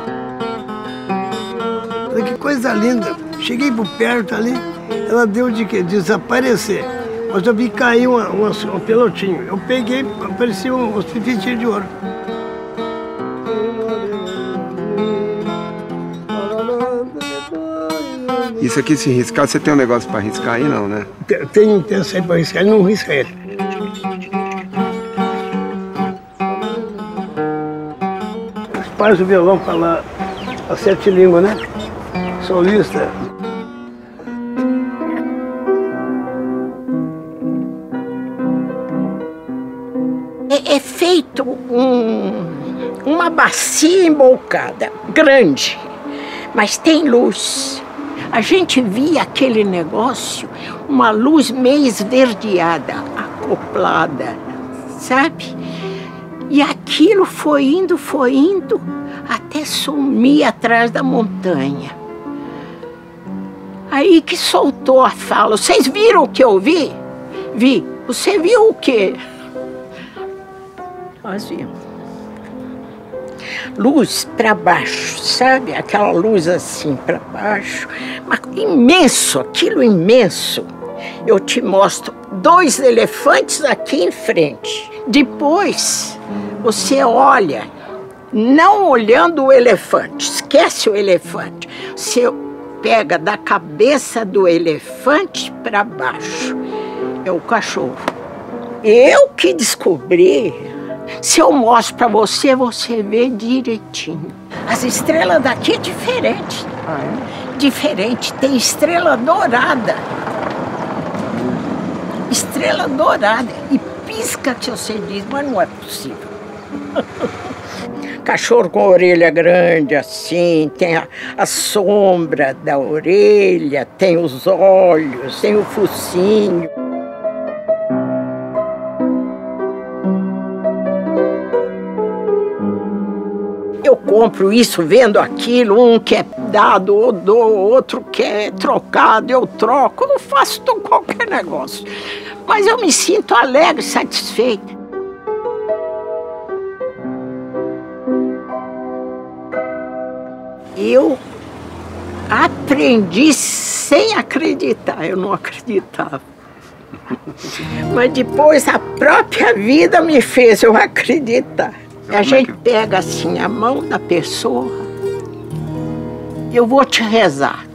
Olha que coisa linda, cheguei por perto ali, ela deu de que? Desaparecer. Mas eu vi cair uma, uma, um pelotinho. Eu peguei, parecia uns um, pipitinhos de ouro.
Isso aqui se riscar, você tem um negócio para riscar aí, não, né?
Tem, tem, tem essa aí para riscar, ele não risca ele. Os pais do violão falam as sete línguas, né? Solista.
É, é feito um, uma bacia embocada, grande, mas tem luz. A gente via aquele negócio, uma luz meio esverdeada, acoplada, sabe? E aquilo foi indo, foi indo, até sumir atrás da montanha. Aí que soltou a fala. Vocês viram o que eu vi? Vi. Você viu o quê? Nós vimos. Luz para baixo, sabe? Aquela luz assim para baixo. Mas imenso, aquilo imenso. Eu te mostro dois elefantes aqui em frente. Depois, você olha, não olhando o elefante, esquece o elefante. Você pega da cabeça do elefante para baixo. É o cachorro. Eu que descobri. Se eu mostro para você, você vê direitinho. As estrelas daqui é diferente. Ah, é? Diferente. Tem estrela dourada. Estrela dourada. E pisca que você diz, mas não é possível. Cachorro com a orelha grande assim, tem a, a sombra da orelha, tem os olhos, tem o focinho. Eu compro isso, vendo aquilo, um que é dado, eu dou, outro que é trocado, eu troco, eu faço qualquer negócio. Mas eu me sinto alegre, satisfeita. Eu aprendi sem acreditar, eu não acreditava. Mas depois a própria vida me fez eu acreditar. A gente pega assim a mão da pessoa, eu vou te rezar.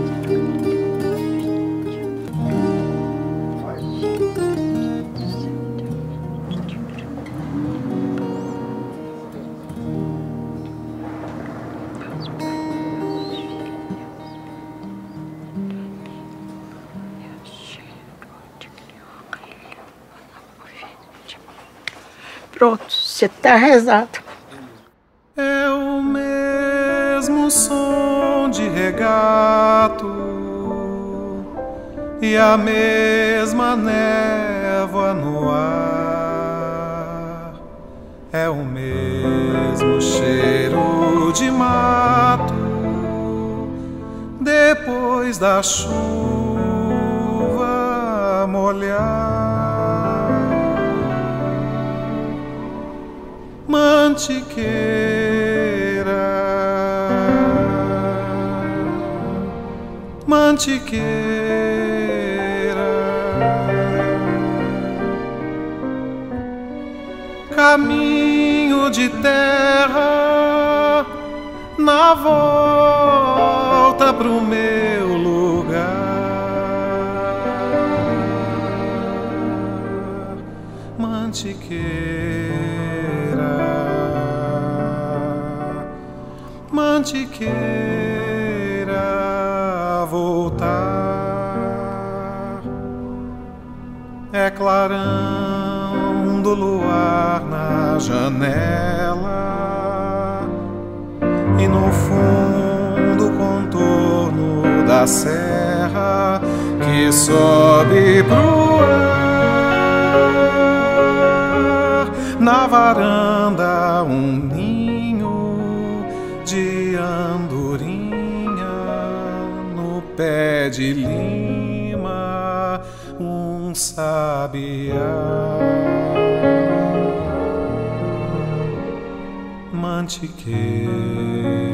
Pronto, você está rezado.
É o mesmo som de regato e a mesma névoa no ar. É o mesmo cheiro de mato depois da chuva molhar. Mantiqueira, mantiqueira, caminho de terra na volta pro meu lugar. Mantiqueira, mantiqueira, voltar. É clarão do luar na janela e no fundo o contorno da serra que que sobe pro ar. Na varanda um ninho de andorinha, no pé de lima um sabiá. Mantiqueira.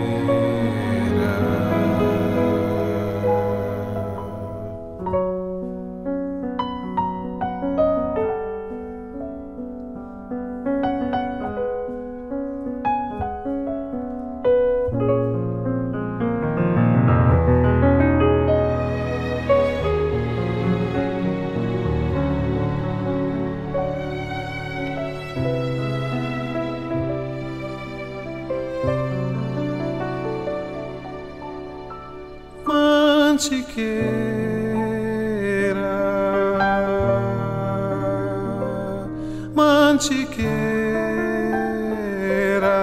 Mantiqueira, mantiqueira,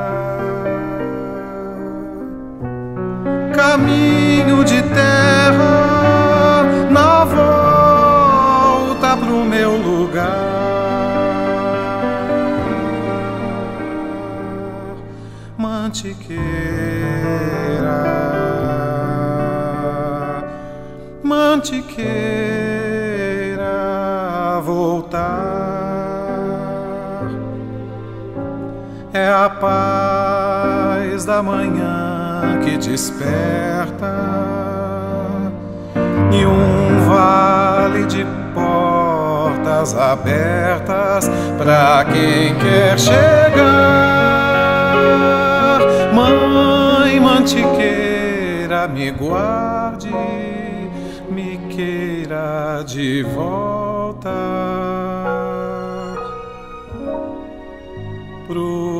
caminho de terra na volta pro meu lugar. Mantiqueira, mantiqueira, voltar é a paz da manhã que desperta e um vale de portas abertas pra quem quer chegar. Mãe mantiqueira, me guarde, me queira de volta pro